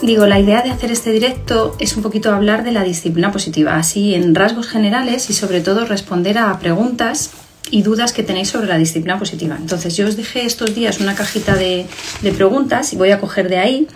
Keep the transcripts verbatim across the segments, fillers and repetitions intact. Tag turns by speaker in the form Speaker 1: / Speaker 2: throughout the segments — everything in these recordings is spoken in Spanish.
Speaker 1: Digo, la idea de hacer este directo es un poquito hablar de la disciplina positiva, así en rasgos generales y sobre todo responder a preguntas y dudas que tenéis sobre la disciplina positiva. Entonces yo os dejé estos días una cajita de, de preguntas y voy a coger de ahí.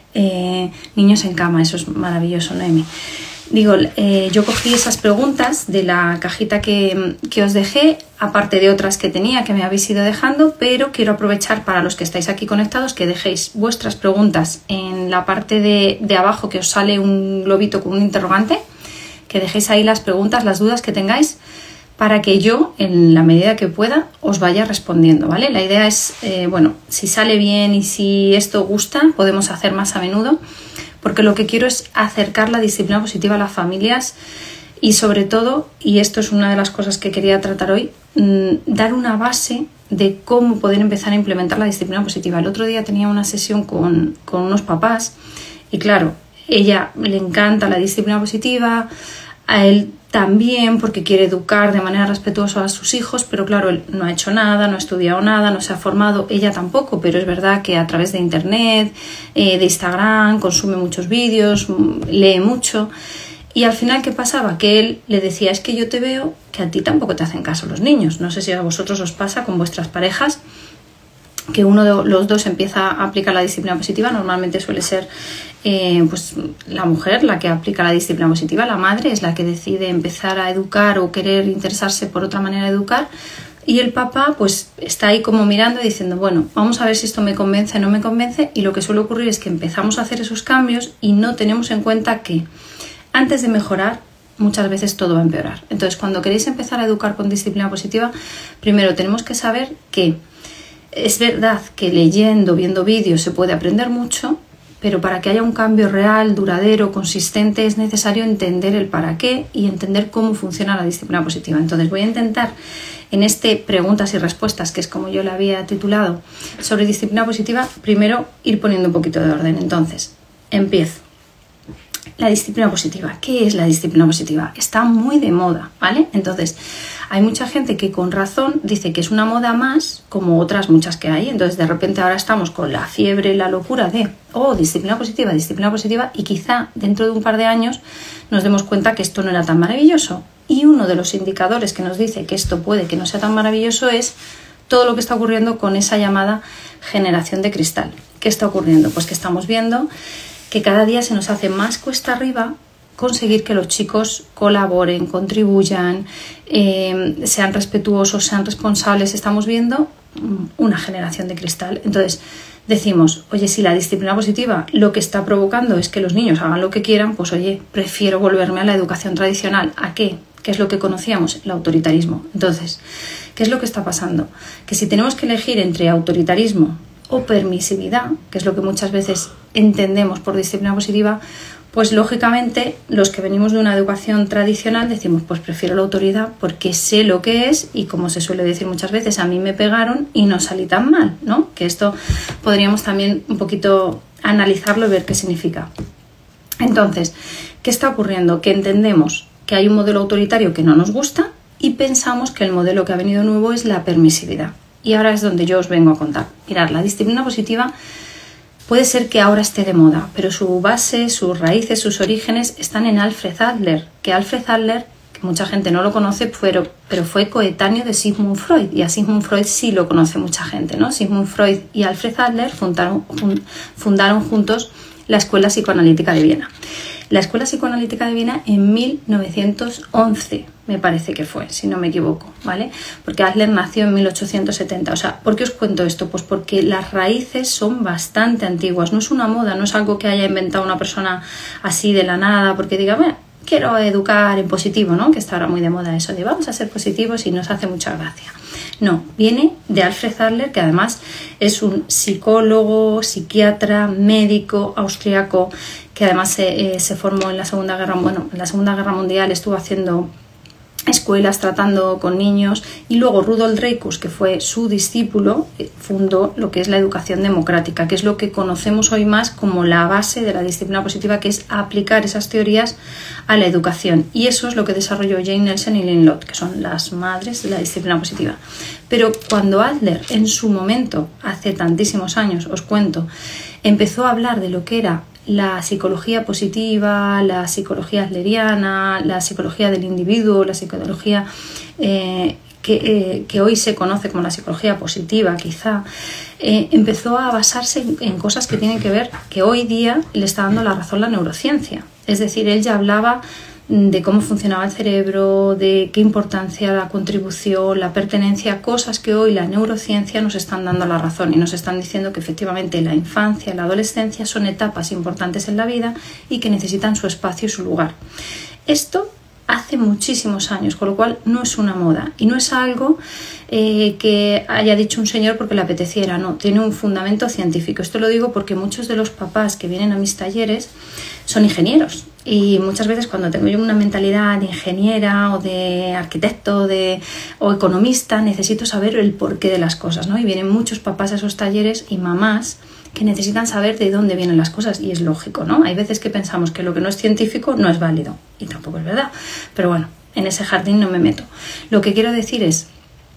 Speaker 1: Eh, niños en cama, eso es maravilloso, Noemi. Digo, eh, yo cogí esas preguntas de la cajita que, que os dejé, aparte de otras que tenía que me habéis ido dejando, pero quiero aprovechar para los que estáis aquí conectados que dejéis vuestras preguntas en la parte de, de abajo, que os sale un globito con un interrogante, que dejéis ahí las preguntas, las dudas que tengáis, para que yo, en la medida que pueda, os vaya respondiendo, ¿vale? La idea es, eh, bueno, si sale bien y si esto gusta, podemos hacer más a menudo, porque lo que quiero es acercar la disciplina positiva a las familias y sobre todo, y esto es una de las cosas que quería tratar hoy, mmm, dar una base de cómo poder empezar a implementar la disciplina positiva. El otro día tenía una sesión con, con unos papás y claro, ella le encanta la disciplina positiva, a él también porque quiere educar de manera respetuosa a sus hijos, pero claro, él no ha hecho nada, no ha estudiado nada, no se ha formado, ella tampoco, pero es verdad que a través de internet, eh, de Instagram, consume muchos vídeos, lee mucho y al final, ¿qué pasaba? Que él le decía, es que yo te veo que a ti tampoco te hacen caso los niños, no sé si a vosotros os pasa con vuestras parejas, que uno de los dos empieza a aplicar la disciplina positiva, normalmente suele ser eh, pues la mujer la que aplica la disciplina positiva, la madre es la que decide empezar a educar o querer interesarse por otra manera de educar, y el papá pues está ahí como mirando y diciendo, bueno, vamos a ver si esto me convence o no me convence, y lo que suele ocurrir es que empezamos a hacer esos cambios y no tenemos en cuenta que antes de mejorar muchas veces todo va a empeorar. Entonces, cuando queréis empezar a educar con disciplina positiva, primero tenemos que saber que es verdad que leyendo, viendo vídeos se puede aprender mucho, pero para que haya un cambio real, duradero, consistente, es necesario entender el para qué y entender cómo funciona la disciplina positiva. Entonces voy a intentar en este preguntas y respuestas, que es como yo la había titulado, sobre disciplina positiva, primero ir poniendo un poquito de orden. Entonces, empiezo. La disciplina positiva. ¿Qué es la disciplina positiva? Está muy de moda, ¿vale? Entonces, hay mucha gente que con razón dice que es una moda más, como otras muchas que hay. Entonces, de repente ahora estamos con la fiebre, la locura de, oh, disciplina positiva, disciplina positiva, y quizá dentro de un par de años nos demos cuenta que esto no era tan maravilloso. Y uno de los indicadores que nos dice que esto puede que no sea tan maravilloso es todo lo que está ocurriendo con esa llamada generación de cristal. ¿Qué está ocurriendo? Pues que estamos viendo que cada día se nos hace más cuesta arriba conseguir que los chicos colaboren, contribuyan, eh, sean respetuosos, sean responsables. Estamos viendo una generación de cristal. Entonces decimos, oye, si la disciplina positiva lo que está provocando es que los niños hagan lo que quieran, pues oye, prefiero volverme a la educación tradicional. ¿A qué? ¿Qué es lo que conocíamos? El autoritarismo. Entonces, ¿qué es lo que está pasando? Que si tenemos que elegir entre autoritarismo o permisividad, que es lo que muchas veces entendemos por disciplina positiva, pues lógicamente los que venimos de una educación tradicional decimos, pues prefiero la autoridad porque sé lo que es y, como se suele decir muchas veces, a mí me pegaron y no salí tan mal, ¿no? Que esto podríamos también un poquito analizarlo y ver qué significa. Entonces, ¿qué está ocurriendo? Que entendemos que hay un modelo autoritario que no nos gusta y pensamos que el modelo que ha venido nuevo es la permisividad. Y ahora es donde yo os vengo a contar. Mirad, la disciplina positiva puede ser que ahora esté de moda, pero su base, sus raíces, sus orígenes están en Alfred Adler, que Alfred Adler, que mucha gente no lo conoce, pero, pero fue coetáneo de Sigmund Freud, y a Sigmund Freud sí lo conoce mucha gente, ¿no? Sigmund Freud y Alfred Adler fundaron, fundaron juntos la Escuela Psicoanalítica de Viena. La Escuela Psicoanalítica de Viena en mil novecientos once, me parece que fue, si no me equivoco, ¿vale? Porque Adler nació en mil ochocientos setenta. O sea, ¿por qué os cuento esto? Pues porque las raíces son bastante antiguas. No es una moda, no es algo que haya inventado una persona así de la nada, porque diga, bueno, quiero educar en positivo, ¿no? Que está ahora muy de moda eso de vamos a ser positivos y nos hace mucha gracia. No, viene de Alfred Adler, que además es un psicólogo, psiquiatra, médico austriaco, que además eh, se formó en la Segunda Guerra, bueno, en la Segunda Guerra Mundial, estuvo haciendo escuelas tratando con niños, y luego Rudolf Dreikurs, que fue su discípulo, fundó lo que es la educación democrática, que es lo que conocemos hoy más como la base de la disciplina positiva, que es aplicar esas teorías a la educación, y eso es lo que desarrolló Jane Nelson y Lynn Lott, que son las madres de la disciplina positiva. Pero cuando Adler en su momento, hace tantísimos años, os cuento, empezó a hablar de lo que era la psicología positiva, la psicología adleriana, la psicología del individuo, la psicología eh, que, eh, que hoy se conoce como la psicología positiva, quizá, eh, empezó a basarse en, en cosas que tienen que ver, que hoy día le está dando la razón la neurociencia. Es decir, él ya hablaba de cómo funcionaba el cerebro, de qué importancia la contribución, la pertenencia, cosas que hoy la neurociencia nos están dando la razón y nos están diciendo que efectivamente la infancia y la adolescencia son etapas importantes en la vida y que necesitan su espacio y su lugar. Esto hace muchísimos años, con lo cual no es una moda y no es algo eh, que haya dicho un señor porque le apeteciera, no, tiene un fundamento científico. Esto lo digo porque muchos de los papás que vienen a mis talleres son ingenieros y muchas veces cuando tengo yo una mentalidad de ingeniera o de arquitecto de, o economista necesito saber el porqué de las cosas, ¿no? Y vienen muchos papás a esos talleres y mamás que necesitan saber de dónde vienen las cosas y es lógico, ¿no? Hay veces que pensamos que lo que no es científico no es válido y tampoco es verdad, pero bueno, en ese jardín no me meto. Lo que quiero decir es,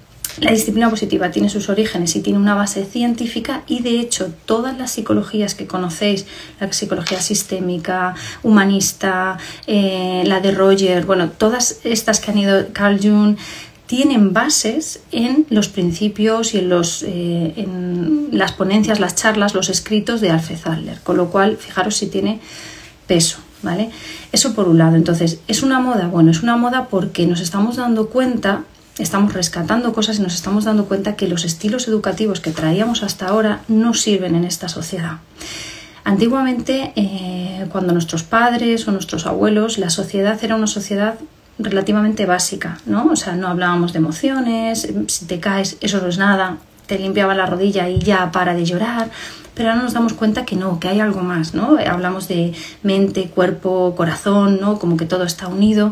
Speaker 1: la disciplina positiva tiene sus orígenes y tiene una base científica y de hecho todas las psicologías que conocéis, la psicología sistémica, humanista, eh, la de Roger, bueno, todas estas que han ido, Carl Jung, tienen bases en los principios y en, los, eh, en las ponencias, las charlas, los escritos de Alfred Adler, con lo cual fijaros si tiene peso, ¿vale? Eso por un lado. Entonces, ¿es una moda? Bueno, es una moda porque nos estamos dando cuenta, estamos rescatando cosas y nos estamos dando cuenta que los estilos educativos que traíamos hasta ahora no sirven en esta sociedad. Antiguamente, eh, cuando nuestros padres o nuestros abuelos, la sociedad era una sociedad relativamente básica, ¿no? O sea, no hablábamos de emociones, si te caes, eso no es nada, te limpiaba la rodilla y ya para de llorar, pero ahora nos damos cuenta que no, que hay algo más, ¿no? Hablamos de mente, cuerpo, corazón, ¿no? Como que todo está unido.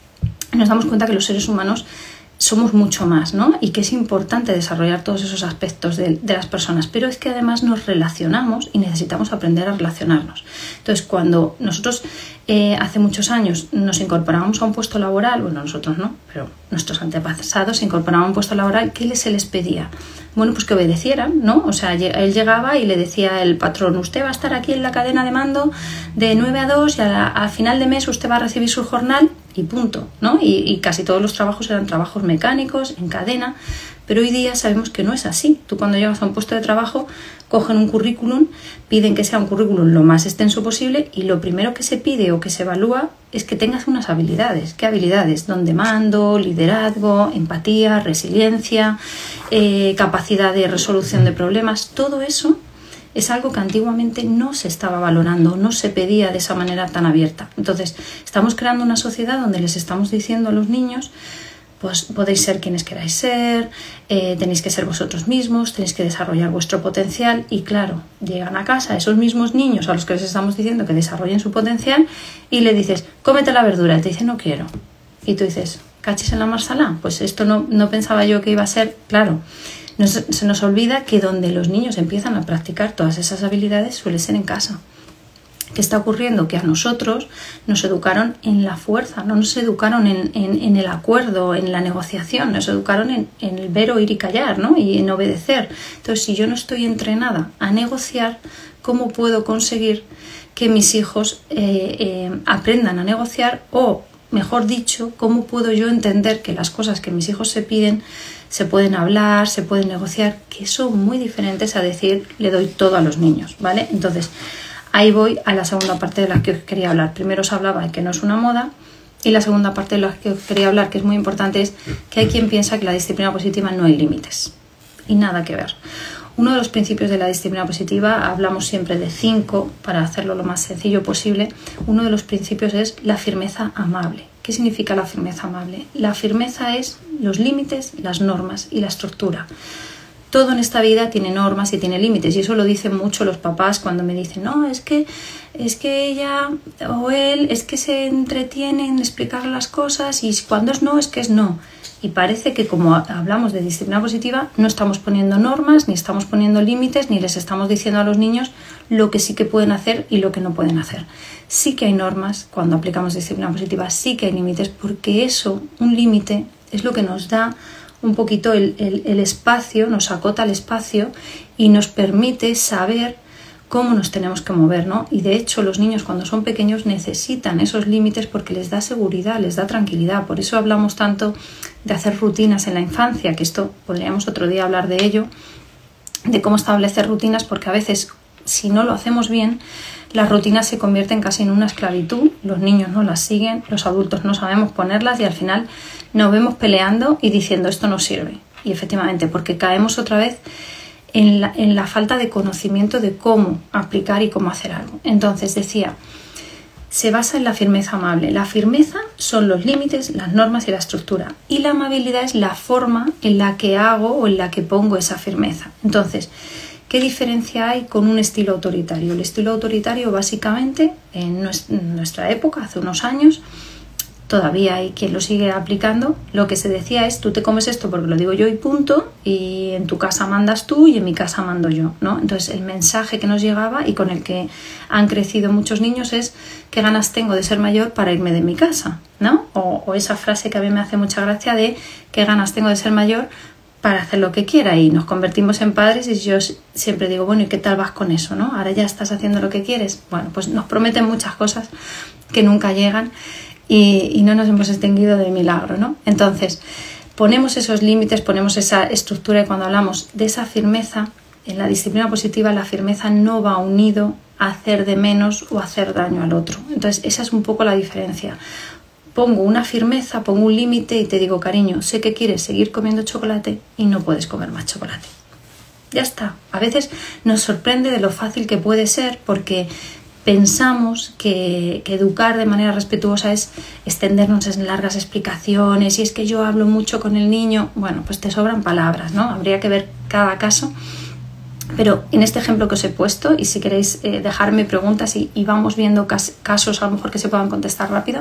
Speaker 1: Nos damos cuenta que los seres humanos somos mucho más, ¿no? Y que es importante desarrollar todos esos aspectos de, de las personas, pero es que además nos relacionamos y necesitamos aprender a relacionarnos. Entonces, cuando nosotros eh, hace muchos años nos incorporábamos a un puesto laboral, bueno, nosotros no, pero nuestros antepasados se incorporaban a un puesto laboral, ¿qué se les pedía? Bueno, pues que obedecieran, ¿no? O sea, él llegaba y le decía el patrón, usted va a estar aquí en la cadena de mando de nueve a dos y a la, al final de mes usted va a recibir su jornal y punto, ¿no? Y, y casi todos los trabajos eran trabajos mecánicos, en cadena, pero hoy día sabemos que no es así. Tú cuando llegas a un puesto de trabajo, cogen un currículum, piden que sea un currículum lo más extenso posible y lo primero que se pide o que se evalúa es que tengas unas habilidades. ¿Qué habilidades? Don de mando, liderazgo, empatía, resiliencia, eh, capacidad de resolución de problemas, todo eso es algo que antiguamente no se estaba valorando, no se pedía de esa manera tan abierta. Entonces, estamos creando una sociedad donde les estamos diciendo a los niños, pues podéis ser quienes queráis ser, eh, tenéis que ser vosotros mismos, tenéis que desarrollar vuestro potencial y claro, llegan a casa esos mismos niños a los que les estamos diciendo que desarrollen su potencial y le dices, cómete la verdura, y te dice, no quiero. Y tú dices, ¿cachis en la marsala? Pues esto no, no pensaba yo que iba a ser, claro. Nos, se nos olvida que donde los niños empiezan a practicar todas esas habilidades suele ser en casa. ¿Qué está ocurriendo? Que a nosotros nos educaron en la fuerza, no nos educaron en, en, en el acuerdo, en la negociación, nos educaron en, en el ver, oír y callar, ¿no? Y en obedecer. Entonces, si yo no estoy entrenada a negociar, ¿cómo puedo conseguir que mis hijos eh, eh, aprendan a negociar? O, mejor dicho, ¿cómo puedo yo entender que las cosas que mis hijos se piden se pueden hablar, se pueden negociar, que son muy diferentes a decir le doy todo a los niños, ¿vale? Entonces, ahí voy a la segunda parte de la que os quería hablar. Primero os hablaba de que no es una moda y la segunda parte de la que os quería hablar, que es muy importante, es que hay quien piensa que la disciplina positiva no hay límites y nada que ver. Uno de los principios de la disciplina positiva, hablamos siempre de cinco para hacerlo lo más sencillo posible, uno de los principios es la firmeza amable. ¿Qué significa la firmeza amable? La firmeza es los límites, las normas y la estructura. Todo en esta vida tiene normas y tiene límites y eso lo dicen mucho los papás cuando me dicen no, es que, es que ella o él es que se entretiene en explicar las cosas y cuando es no, es que es no. Y parece que como hablamos de disciplina positiva no estamos poniendo normas, ni estamos poniendo límites, ni les estamos diciendo a los niños lo que sí que pueden hacer y lo que no pueden hacer. Sí que hay normas cuando aplicamos disciplina positiva, sí que hay límites porque eso, un límite, es lo que nos da un poquito el, el, el espacio, nos acota el espacio y nos permite saber cómo nos tenemos que mover, ¿no? Y de hecho los niños cuando son pequeños necesitan esos límites porque les da seguridad, les da tranquilidad. Por eso hablamos tanto de hacer rutinas en la infancia, que esto podríamos otro día hablar de ello, de cómo establecer rutinas, porque a veces si no lo hacemos bien, las rutinas se convierten casi en una esclavitud, los niños no las siguen, los adultos no sabemos ponerlas y al final nos vemos peleando y diciendo esto no sirve. Y efectivamente, porque caemos otra vez en la, en la falta de conocimiento de cómo aplicar y cómo hacer algo. Entonces decía, se basa en la firmeza amable. La firmeza son los límites, las normas y la estructura. Y la amabilidad es la forma en la que hago o en la que pongo esa firmeza. Entonces, ¿qué diferencia hay con un estilo autoritario? El estilo autoritario básicamente en nuestra época, hace unos años, todavía hay quien lo sigue aplicando. Lo que se decía es, tú te comes esto porque lo digo yo y punto, y en tu casa mandas tú y en mi casa mando yo, ¿no? Entonces el mensaje que nos llegaba y con el que han crecido muchos niños es, ¿qué ganas tengo de ser mayor para irme de mi casa? ¿No? O, o esa frase que a mí me hace mucha gracia de, ¿qué ganas tengo de ser mayor para hacer lo que quiera? Y nos convertimos en padres y yo siempre digo, bueno, ¿y qué tal vas con eso, no? Ahora ya estás haciendo lo que quieres. Bueno, pues nos prometen muchas cosas que nunca llegan. Y, y no nos hemos extinguido de milagro, ¿no? Entonces, ponemos esos límites, ponemos esa estructura y cuando hablamos de esa firmeza, en la disciplina positiva la firmeza no va unido a hacer de menos o hacer daño al otro. Entonces, esa es un poco la diferencia. Pongo una firmeza, pongo un límite y te digo, cariño, sé que quieres seguir comiendo chocolate y no puedes comer más chocolate. Ya está. A veces nos sorprende de lo fácil que puede ser porque pensamos que, que educar de manera respetuosa es extendernos en largas explicaciones y es que yo hablo mucho con el niño. Bueno, pues te sobran palabras, ¿no? Habría que ver cada caso. Pero en este ejemplo que os he puesto, y si queréis eh, dejarme preguntas y, y vamos viendo cas casos a lo mejor que se puedan contestar rápido,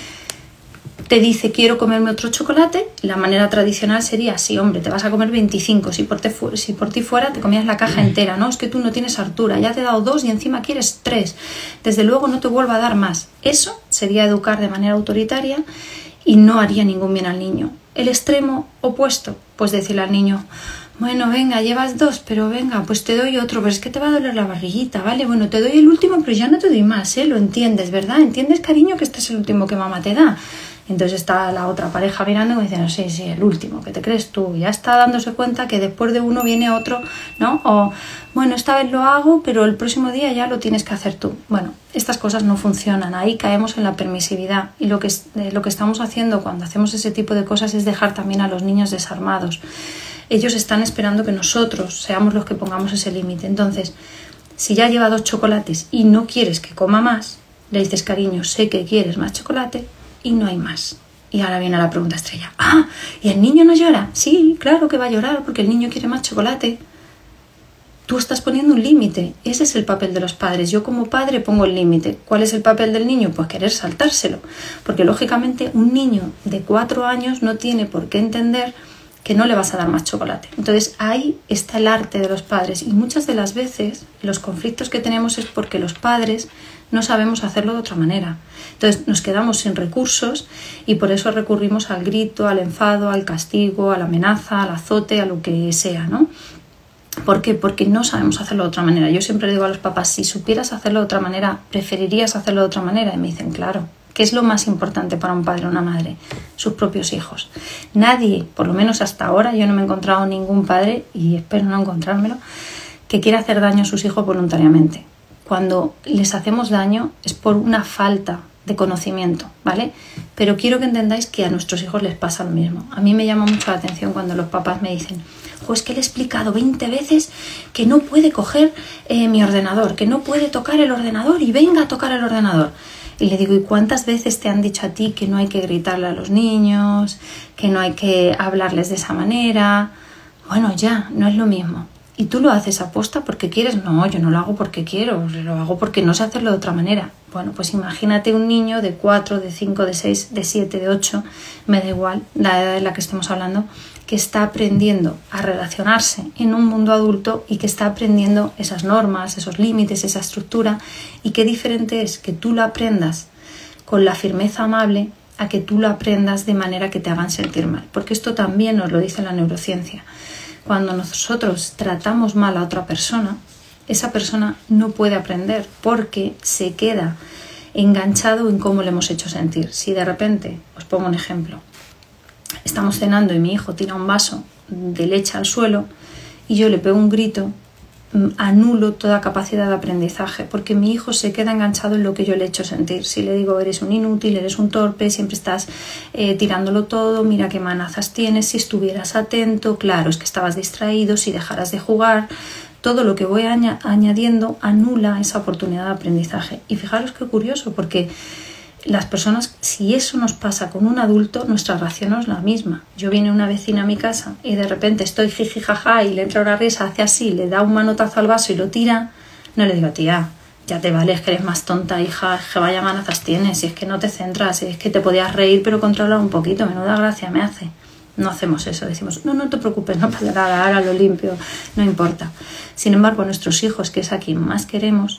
Speaker 1: te dice quiero comerme otro chocolate, la manera tradicional sería sí, hombre, te vas a comer veinticinco, si por, te fu si por ti fuera te comías la caja entera, no, es que tú no tienes hartura, ya te he dado dos y encima quieres tres, desde luego no te vuelvo a dar más. Eso sería educar de manera autoritaria y no haría ningún bien al niño. El extremo opuesto, pues decirle al niño, bueno, venga, llevas dos, pero venga, pues te doy otro, pero es que te va a doler la barriguita, ¿vale? Bueno, te doy el último, pero ya no te doy más, ¿eh? Lo entiendes, ¿verdad? ¿Entiendes, cariño, que este es el último que mamá te da? Entonces está la otra pareja mirando y diciendo, sí, sí, el último, ¿qué te crees tú? Ya está dándose cuenta que después de uno viene otro, ¿no? O, bueno, esta vez lo hago, pero el próximo día ya lo tienes que hacer tú. Bueno, estas cosas no funcionan, ahí caemos en la permisividad y lo que, eh, lo que estamos haciendo cuando hacemos ese tipo de cosas es dejar también a los niños desarmados. Ellos están esperando que nosotros seamos los que pongamos ese límite. Entonces, si ya lleva dos chocolates y no quieres que coma más, le dices, cariño, sé que quieres más chocolate, y no hay más. Y ahora viene la pregunta estrella. Ah, ¿y el niño no llora? Sí, claro que va a llorar porque el niño quiere más chocolate. Tú estás poniendo un límite. Ese es el papel de los padres. Yo como padre pongo el límite. ¿Cuál es el papel del niño? Pues querer saltárselo. Porque lógicamente un niño de cuatro años no tiene por qué entender que no le vas a dar más chocolate. Entonces ahí está el arte de los padres. Y muchas de las veces los conflictos que tenemos es porque los padres no sabemos hacerlo de otra manera. Entonces nos quedamos sin recursos y por eso recurrimos al grito, al enfado, al castigo, a la amenaza, al azote, a lo que sea, ¿no? ¿Por qué? Porque no sabemos hacerlo de otra manera. Yo siempre digo a los papás, si supieras hacerlo de otra manera, ¿preferirías hacerlo de otra manera? Y me dicen, claro. ¿Qué es lo más importante para un padre o una madre? Sus propios hijos. Nadie, por lo menos hasta ahora, yo no me he encontrado ningún padre, y espero no encontrármelo, que quiera hacer daño a sus hijos voluntariamente. Cuando les hacemos daño es por una falta de conocimiento, ¿vale? Pero quiero que entendáis que a nuestros hijos les pasa lo mismo. A mí me llama mucho la atención cuando los papás me dicen, pues que le he explicado veinte veces que no puede coger eh, mi ordenador, que no puede tocar el ordenador y venga a tocar el ordenador. Y le digo, ¿y cuántas veces te han dicho a ti que no hay que gritarle a los niños, que no hay que hablarles de esa manera? Bueno, ya, no es lo mismo. ¿Y tú lo haces aposta porque quieres? No, yo no lo hago porque quiero, lo hago porque no sé hacerlo de otra manera. Bueno, pues imagínate un niño de cuatro, de cinco, de seis, de siete, de ocho, me da igual la edad de la que estemos hablando, que está aprendiendo a relacionarse en un mundo adulto y que está aprendiendo esas normas, esos límites, esa estructura, y qué diferente es que tú lo aprendas con la firmeza amable a que tú lo aprendas de manera que te hagan sentir mal, porque esto también nos lo dice la neurociencia. Cuando nosotros tratamos mal a otra persona, esa persona no puede aprender porque se queda enganchado en cómo le hemos hecho sentir. Si de repente, os pongo un ejemplo, estamos cenando y mi hijo tira un vaso de leche al suelo y yo le pego un grito, anulo toda capacidad de aprendizaje porque mi hijo se queda enganchado en lo que yo le he hecho sentir. Si le digo eres un inútil, eres un torpe, siempre estás eh, tirándolo todo, mira qué manazas tienes, si estuvieras atento, claro, es que estabas distraído, si dejaras de jugar, todo lo que voy añ- añadiendo anula esa oportunidad de aprendizaje. Y fijaros qué curioso, porque las personas, si eso nos pasa con un adulto, nuestra reacción no es la misma. Yo viene una vecina a mi casa y de repente estoy jiji jaja y le entra una risa, hace así, le da un manotazo al vaso y lo tira, no le digo, tía, ya te vale, es que eres más tonta, hija, que vaya manazas tienes, si es que no te centras, si es que te podías reír pero controlar un poquito, menuda gracia me hace. No hacemos eso, decimos, no, no te preocupes, no pasa nada, ahora lo limpio, no importa. Sin embargo, nuestros hijos, que es a quien más queremos,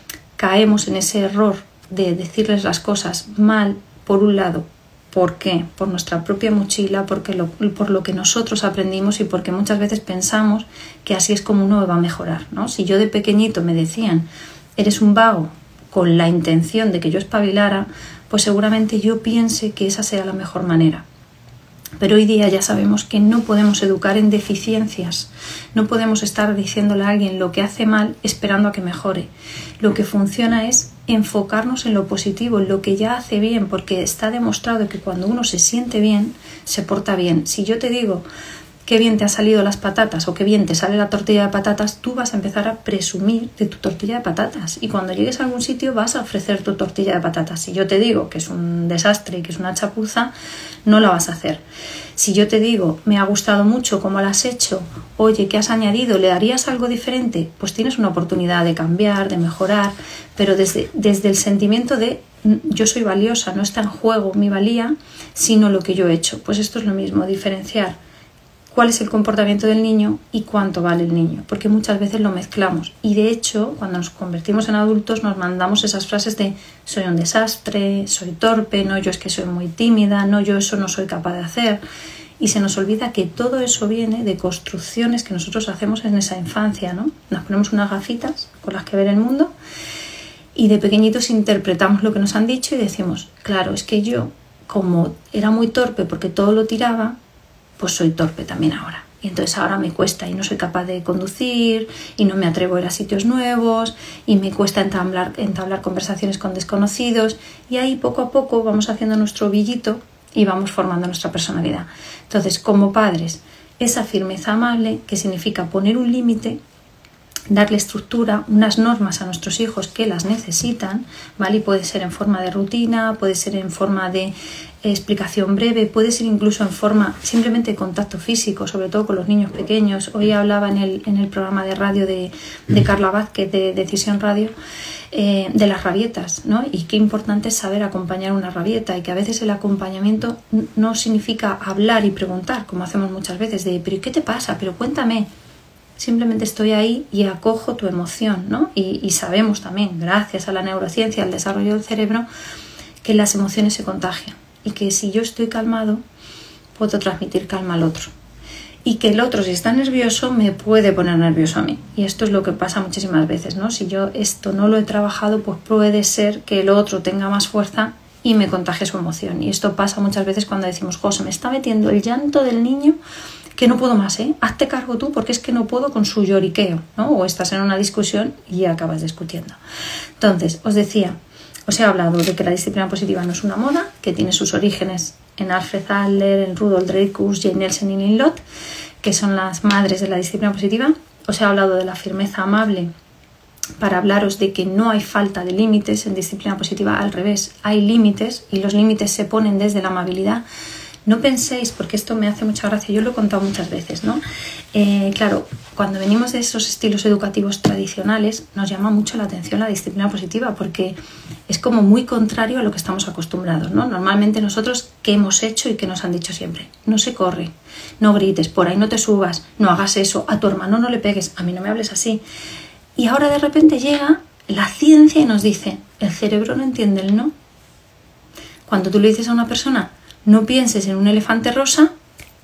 Speaker 1: caemos en ese error de decirles las cosas mal, por un lado. ¿Por qué? Por nuestra propia mochila, porque lo, por lo que nosotros aprendimos y porque muchas veces pensamos que así es como uno va a mejorar, ¿no? Si yo de pequeñito me decían, eres un vago, con la intención de que yo espabilara, pues seguramente yo piense que esa sea la mejor manera. Pero hoy día ya sabemos que no podemos educar en deficiencias, no podemos estar diciéndole a alguien lo que hace mal esperando a que mejore. Lo que funciona es enfocarnos en lo positivo, en lo que ya hace bien, porque está demostrado que cuando uno se siente bien, se porta bien. Si yo te digo qué bien te han salido las patatas o qué bien te sale la tortilla de patatas, tú vas a empezar a presumir de tu tortilla de patatas y cuando llegues a algún sitio vas a ofrecer tu tortilla de patatas. Si yo te digo que es un desastre y que es una chapuza, no la vas a hacer. Si yo te digo, me ha gustado mucho cómo la has hecho, oye, ¿qué has añadido? ¿Le darías algo diferente? Pues tienes una oportunidad de cambiar, de mejorar, pero desde, desde el sentimiento de yo soy valiosa, no está en juego mi valía, sino lo que yo he hecho. Pues esto es lo mismo, diferenciar cuál es el comportamiento del niño y cuánto vale el niño, porque muchas veces lo mezclamos y de hecho cuando nos convertimos en adultos nos mandamos esas frases de soy un desastre, soy torpe, no, yo es que soy muy tímida, no, yo eso no soy capaz de hacer y se nos olvida que todo eso viene de construcciones que nosotros hacemos en esa infancia, ¿no? Nos ponemos unas gafitas con las que ver el mundo y de pequeñitos interpretamos lo que nos han dicho y decimos, claro, es que yo como era muy torpe porque todo lo tiraba, pues soy torpe también ahora. Y entonces ahora me cuesta y no soy capaz de conducir y no me atrevo a ir a sitios nuevos y me cuesta entablar, entablar conversaciones con desconocidos y ahí poco a poco vamos haciendo nuestro ovillito y vamos formando nuestra personalidad. Entonces, como padres, esa firmeza amable, que significa poner un límite, darle estructura, unas normas a nuestros hijos que las necesitan, ¿vale? Y puede ser en forma de rutina, puede ser en forma de explicación breve, puede ser incluso en forma simplemente de contacto físico, sobre todo con los niños pequeños. Hoy hablaba en el, en el programa de radio de, de Carla Vázquez de Decisión Radio eh, de las rabietas, ¿no? Y qué importante es saber acompañar una rabieta y que a veces el acompañamiento no significa hablar y preguntar, como hacemos muchas veces, de ¿pero qué te pasa? Pero cuéntame. Simplemente estoy ahí y acojo tu emoción, ¿no? Y, y sabemos también, gracias a la neurociencia, al desarrollo del cerebro, que las emociones se contagian y que si yo estoy calmado, puedo transmitir calma al otro. Y que el otro, si está nervioso, me puede poner nervioso a mí. Y esto es lo que pasa muchísimas veces, ¿no? Si yo esto no lo he trabajado, pues puede ser que el otro tenga más fuerza y me contagie su emoción. Y esto pasa muchas veces cuando decimos, José, me está metiendo el llanto del niño que no puedo más, ¿eh? Hazte cargo tú porque es que no puedo con su lloriqueo, ¿no? O estás en una discusión y acabas discutiendo. Entonces, os decía, os he hablado de que la disciplina positiva no es una moda, que tiene sus orígenes en Alfred Adler, en Rudolf Dreikurs, Jane Nelsen y Neil Lott, que son las madres de la disciplina positiva. Os he hablado de la firmeza amable para hablaros de que no hay falta de límites en disciplina positiva, al revés, hay límites y los límites se ponen desde la amabilidad. No penséis, porque esto me hace mucha gracia, yo lo he contado muchas veces, ¿no? Eh, claro, cuando venimos de esos estilos educativos tradicionales, nos llama mucho la atención la disciplina positiva, porque es como muy contrario a lo que estamos acostumbrados, ¿no? Normalmente nosotros, ¿qué hemos hecho y qué nos han dicho siempre? No se corre, no grites, por ahí no te subas, no hagas eso, a tu hermano no le pegues, a mí no me hables así. Y ahora de repente llega la ciencia y nos dice, el cerebro no entiende el no. Cuando tú le dices a una persona, no pienses en un elefante rosa,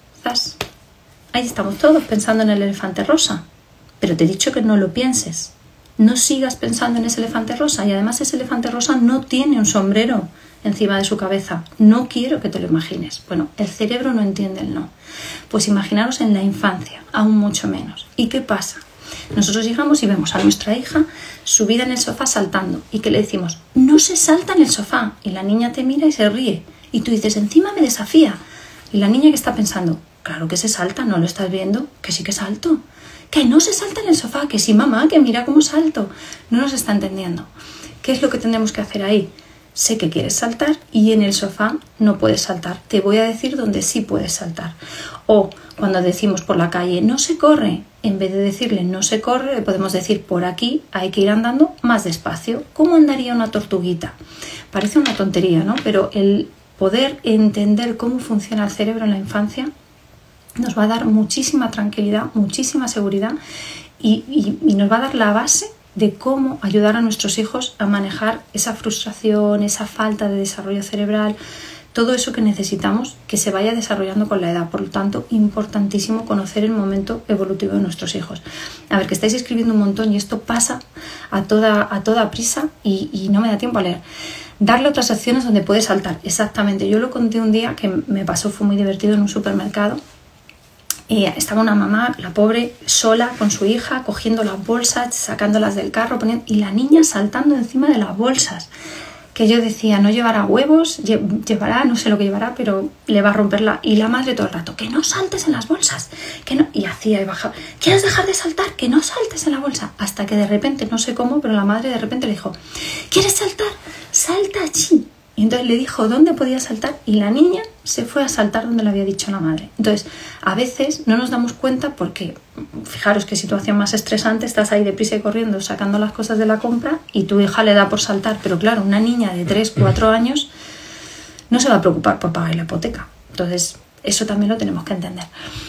Speaker 1: ahí estamos todos pensando en el elefante rosa, pero te he dicho que no lo pienses, no sigas pensando en ese elefante rosa, y además ese elefante rosa no tiene un sombrero encima de su cabeza, no quiero que te lo imagines. Bueno, el cerebro no entiende el no. Pues imaginaros en la infancia, aún mucho menos. ¿Y qué pasa? Nosotros llegamos y vemos a nuestra hija subida en el sofá saltando, y que le decimos, no se salta en el sofá, y la niña te mira y se ríe, y tú dices, encima me desafía, y la niña que está pensando, claro que se salta, ¿no lo estás viendo? Que sí que salto, que no se salta en el sofá, que sí mamá, que mira cómo salto, no nos está entendiendo. ¿Qué es lo que tenemos que hacer ahí? Sé que quieres saltar y en el sofá no puedes saltar. Te voy a decir dónde sí puedes saltar. O cuando decimos por la calle no se corre, en vez de decirle no se corre, le podemos decir por aquí hay que ir andando más despacio. ¿Cómo andaría una tortuguita? Parece una tontería, ¿no? Pero el poder entender cómo funciona el cerebro en la infancia nos va a dar muchísima tranquilidad, muchísima seguridad y, y, y nos va a dar la base de cómo ayudar a nuestros hijos a manejar esa frustración, esa falta de desarrollo cerebral, todo eso que necesitamos que se vaya desarrollando con la edad. Por lo tanto, importantísimo conocer el momento evolutivo de nuestros hijos. A ver, que estáis escribiendo un montón y esto pasa a toda, a toda prisa y, y no me da tiempo a leer. Darle otras acciones donde puede saltar. Exactamente, yo lo conté un día que me pasó, fue muy divertido en un supermercado. Y estaba una mamá, la pobre, sola con su hija, cogiendo las bolsas, sacándolas del carro, poniendo, y la niña saltando encima de las bolsas. Que yo decía, no llevará huevos, llevará, no sé lo que llevará, pero le va a romperla. Y la madre todo el rato, que no saltes en las bolsas, que no. Y hacía y bajaba, ¿quieres dejar de saltar? Que no saltes en la bolsa. Hasta que de repente, no sé cómo, pero la madre de repente le dijo, ¿quieres saltar? Salta allí. Y entonces le dijo dónde podía saltar y la niña se fue a saltar donde le había dicho la madre. Entonces, a veces no nos damos cuenta porque, fijaros qué situación más estresante, estás ahí deprisa y corriendo sacando las cosas de la compra y tu hija le da por saltar. Pero claro, una niña de tres, cuatro años no se va a preocupar por pagar la hipoteca. Entonces, eso también lo tenemos que entender.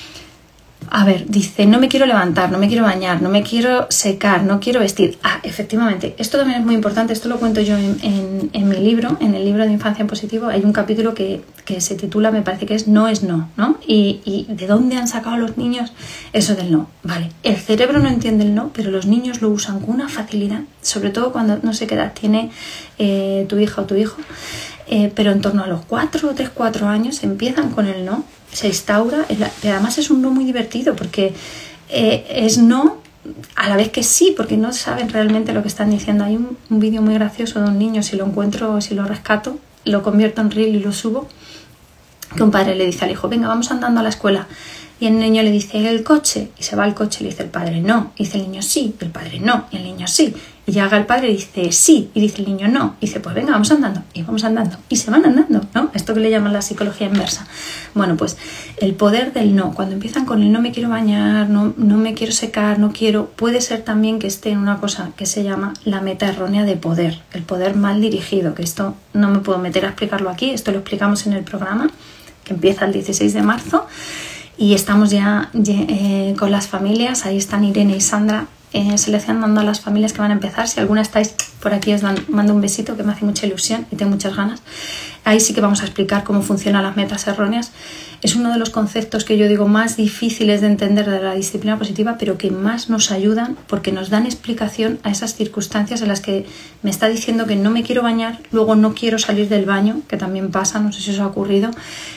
Speaker 1: A ver, dice, no me quiero levantar, no me quiero bañar, no me quiero secar, no quiero vestir. Ah, efectivamente, esto también es muy importante, esto lo cuento yo en, en, en mi libro, en el libro de Infancia en Positivo, hay un capítulo que, que se titula, me parece que es No es no, ¿no? Y, y ¿de dónde han sacado los niños eso del no? Vale, el cerebro no entiende el no, pero los niños lo usan con una facilidad, sobre todo cuando no sé qué edad tiene eh, tu hija o tu hijo, eh, pero en torno a los cuatro, tres, cuatro años empiezan con el no. Se instaura, además es un no muy divertido porque eh, es no a la vez que sí, porque no saben realmente lo que están diciendo. Hay un, un vídeo muy gracioso de un niño, si lo encuentro, si lo rescato, lo convierto en reel y lo subo, que un padre le dice al hijo, venga, vamos andando a la escuela. Y el niño le dice, ¿el coche? Y se va al coche y le dice el padre, no. Y dice el niño, sí. Y el padre, no. Y el niño, sí. Y llega el padre y dice, sí. Y dice el niño, no. Y dice, pues venga, vamos andando. Y vamos andando. Y se van andando, ¿no? Esto que le llaman la psicología inversa. Bueno, pues el poder del no. Cuando empiezan con el no me quiero bañar, no, no me quiero secar, no quiero... Puede ser también que esté en una cosa que se llama la meta errónea de poder. El poder mal dirigido. Que esto no me puedo meter a explicarlo aquí. Esto lo explicamos en el programa que empieza el dieciséis de marzo. Y estamos ya eh, con las familias, ahí están Irene y Sandra eh, seleccionando a las familias que van a empezar. Si alguna estáis por aquí os dan, mando un besito que me hace mucha ilusión y tengo muchas ganas. Ahí sí que vamos a explicar cómo funcionan las metas erróneas. Es uno de los conceptos que yo digo más difíciles de entender de la disciplina positiva, pero que más nos ayudan porque nos dan explicación a esas circunstancias en las que me está diciendo que no me quiero bañar, luego no quiero salir del baño, que también pasa, no sé si os ha ocurrido,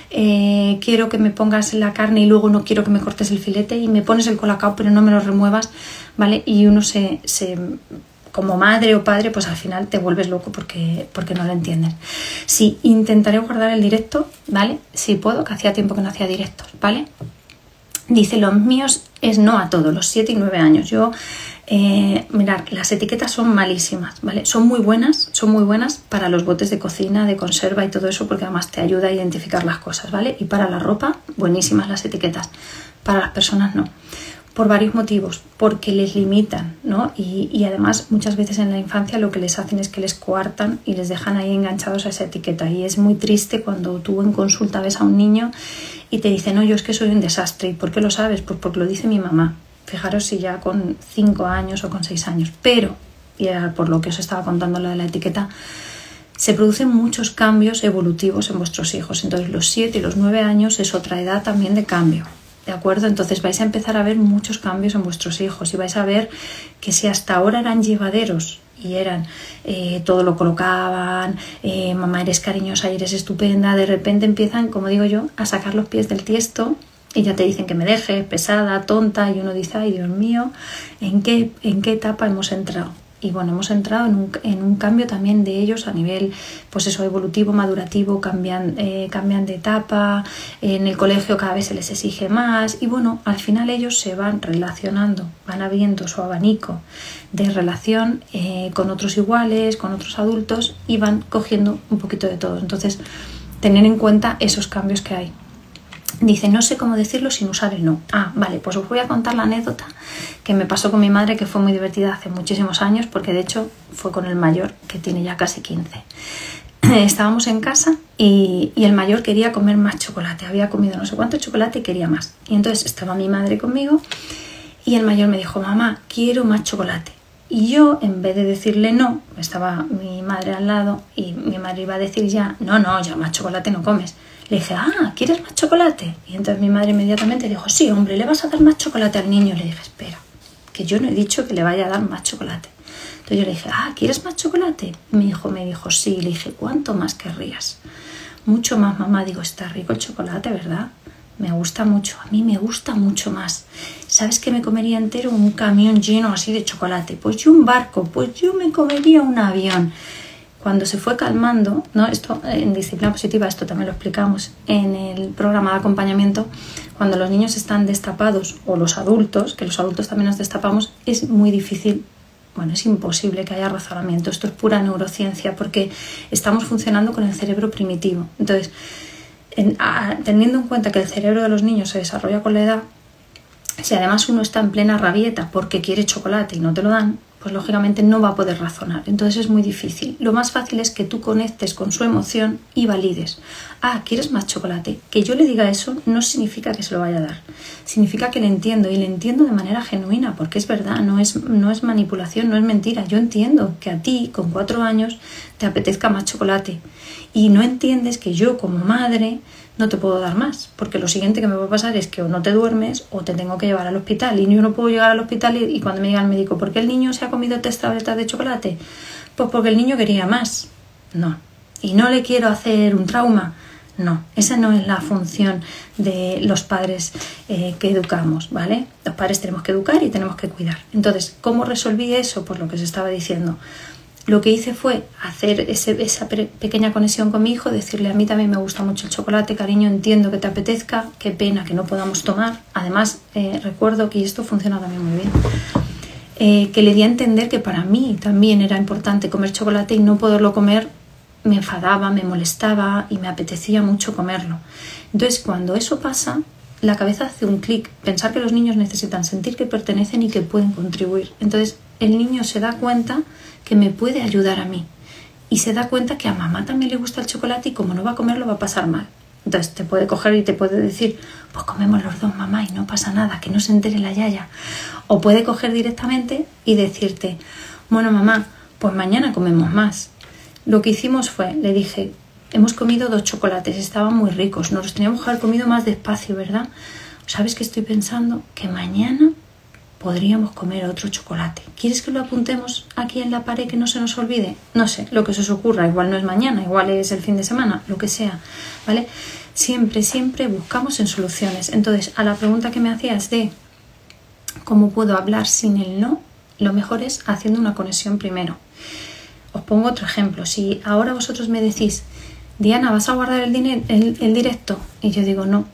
Speaker 1: eh, quiero que me pongas la carne y luego no quiero que me cortes el filete y me pones el colacao pero no me lo remuevas, ¿vale? Y uno se... se como madre o padre, pues al final te vuelves loco porque, porque no lo entiendes. Sí, intentaré guardar el directo, ¿vale? Si puedo, que hacía tiempo que no hacía directos, ¿vale? Dice, los míos es no a todo, los siete y nueve años. Yo, eh, mirad, las etiquetas son malísimas, ¿vale? Son muy buenas, son muy buenas para los botes de cocina, de conserva y todo eso, porque además te ayuda a identificar las cosas, ¿vale? Y para la ropa, buenísimas las etiquetas. Para las personas no. Por varios motivos, porque les limitan, ¿no? Y, y además muchas veces en la infancia lo que les hacen es que les coartan y les dejan ahí enganchados a esa etiqueta. Y es muy triste cuando tú en consulta ves a un niño y te dice, no, yo es que soy un desastre. ¿Y por qué lo sabes? Pues porque lo dice mi mamá. Fijaros si ya con cinco años o con seis años. Pero, y por lo que os estaba contando lo de la etiqueta, se producen muchos cambios evolutivos en vuestros hijos. Entonces los siete y los nueve años es otra edad también de cambio. ¿de acuerdo? Entonces vais a empezar a ver muchos cambios en vuestros hijos y vais a ver que si hasta ahora eran llevaderos y eran, eh, todo lo colocaban, eh, mamá eres cariñosa y eres estupenda, de repente empiezan, como digo yo, a sacar los pies del tiesto y ya te dicen que me dejes, pesada, tonta, y uno dice, ay Dios mío, ¿en qué, en qué etapa hemos entrado? Y bueno, hemos entrado en un, en un cambio también de ellos a nivel, pues eso, evolutivo, madurativo, cambian, eh, cambian de etapa, en el colegio cada vez se les exige más y bueno, al final ellos se van relacionando, van abriendo su abanico de relación eh, con otros iguales, con otros adultos y van cogiendo un poquito de todo. Entonces, tener en cuenta esos cambios que hay. Dice, no sé cómo decirlo sin usar el no. Ah, vale, pues os voy a contar la anécdota que me pasó con mi madre, que fue muy divertida hace muchísimos años, porque de hecho fue con el mayor, que tiene ya casi quince. Estábamos en casa y, y el mayor quería comer más chocolate. Había comido no sé cuánto chocolate y quería más. Y entonces estaba mi madre conmigo y el mayor me dijo, mamá, quiero más chocolate. Y yo, en vez de decirle no, estaba mi madre al lado y mi madre iba a decir ya, no, no, ya más chocolate no comes. Le dije, ah, ¿quieres más chocolate? Y entonces mi madre inmediatamente dijo, sí, hombre, ¿le vas a dar más chocolate al niño? Le dije, espera, que yo no he dicho que le vaya a dar más chocolate. Entonces yo le dije, ah, ¿quieres más chocolate? Mi hijo me dijo, sí. Le dije, ¿cuánto más querrías? Mucho más, mamá. Digo, está rico el chocolate, ¿verdad? Me gusta mucho, a mí me gusta mucho más. ¿Sabes que me comería entero un camión lleno así de chocolate? Pues yo un barco, pues yo me comería un avión. Cuando se fue calmando, ¿no? Esto en disciplina positiva, esto también lo explicamos en el programa de acompañamiento, cuando los niños están destapados o los adultos, que los adultos también nos destapamos, es muy difícil, bueno, es imposible que haya razonamiento. Esto es pura neurociencia porque estamos funcionando con el cerebro primitivo. Entonces, en, a, teniendo en cuenta que el cerebro de los niños se desarrolla con la edad, si además uno está en plena rabieta porque quiere chocolate y no te lo dan, pues lógicamente no va a poder razonar. Entonces es muy difícil. Lo más fácil es que tú conectes con su emoción y valides. Ah, ¿quieres más chocolate? Que yo le diga eso no significa que se lo vaya a dar. Significa que le entiendo y le entiendo de manera genuina, porque es verdad, no es, no es manipulación, no es mentira. Yo entiendo que a ti, con cuatro años, te apetezca más chocolate. Y no entiendes que yo, como madre, no te puedo dar más, porque lo siguiente que me va a pasar es que o no te duermes o te tengo que llevar al hospital y yo no puedo llegar al hospital y, y cuando me diga el médico, ¿por qué el niño se ha comido tres tabletas de chocolate? Pues porque el niño quería más. No. Y no le quiero hacer un trauma. No. Esa no es la función de los padres eh, que educamos, ¿vale? Los padres tenemos que educar y tenemos que cuidar. Entonces, ¿cómo resolví eso? Pues lo que os estaba diciendo. Lo que hice fue hacer ese, esa pequeña conexión con mi hijo, decirle, a mí también me gusta mucho el chocolate, cariño, entiendo que te apetezca, qué pena que no podamos tomar. Además, eh, recuerdo que esto funciona también muy bien, eh, que le di a entender que para mí también era importante comer chocolate y no poderlo comer me enfadaba, me molestaba y me apetecía mucho comerlo. Entonces, cuando eso pasa, la cabeza hace un clic, pensar que los niños necesitan sentir que pertenecen y que pueden contribuir. Entonces, el niño se da cuenta que me puede ayudar a mí y se da cuenta que a mamá también le gusta el chocolate y como no va a comerlo va a pasar mal. Entonces te puede coger y te puede decir, pues comemos los dos, mamá, y no pasa nada, que no se entere la yaya. O puede coger directamente y decirte, bueno, mamá, pues mañana comemos más. Lo que hicimos fue, le dije, hemos comido dos chocolates, estaban muy ricos, nos los teníamos que haber comido más despacio, ¿verdad? ¿Sabes qué estoy pensando? Que mañana podríamos comer otro chocolate. ¿Quieres que lo apuntemos aquí en la pared que no se nos olvide? No sé, lo que se os ocurra. Igual no es mañana, igual es el fin de semana, lo que sea, ¿vale? Siempre, siempre buscamos en soluciones. Entonces, a la pregunta que me hacías de cómo puedo hablar sin el no, lo mejor es haciendo una conexión primero. Os pongo otro ejemplo. Si ahora vosotros me decís, Diana, ¿vas a guardar el, dinero, el, el directo? Y yo digo, no.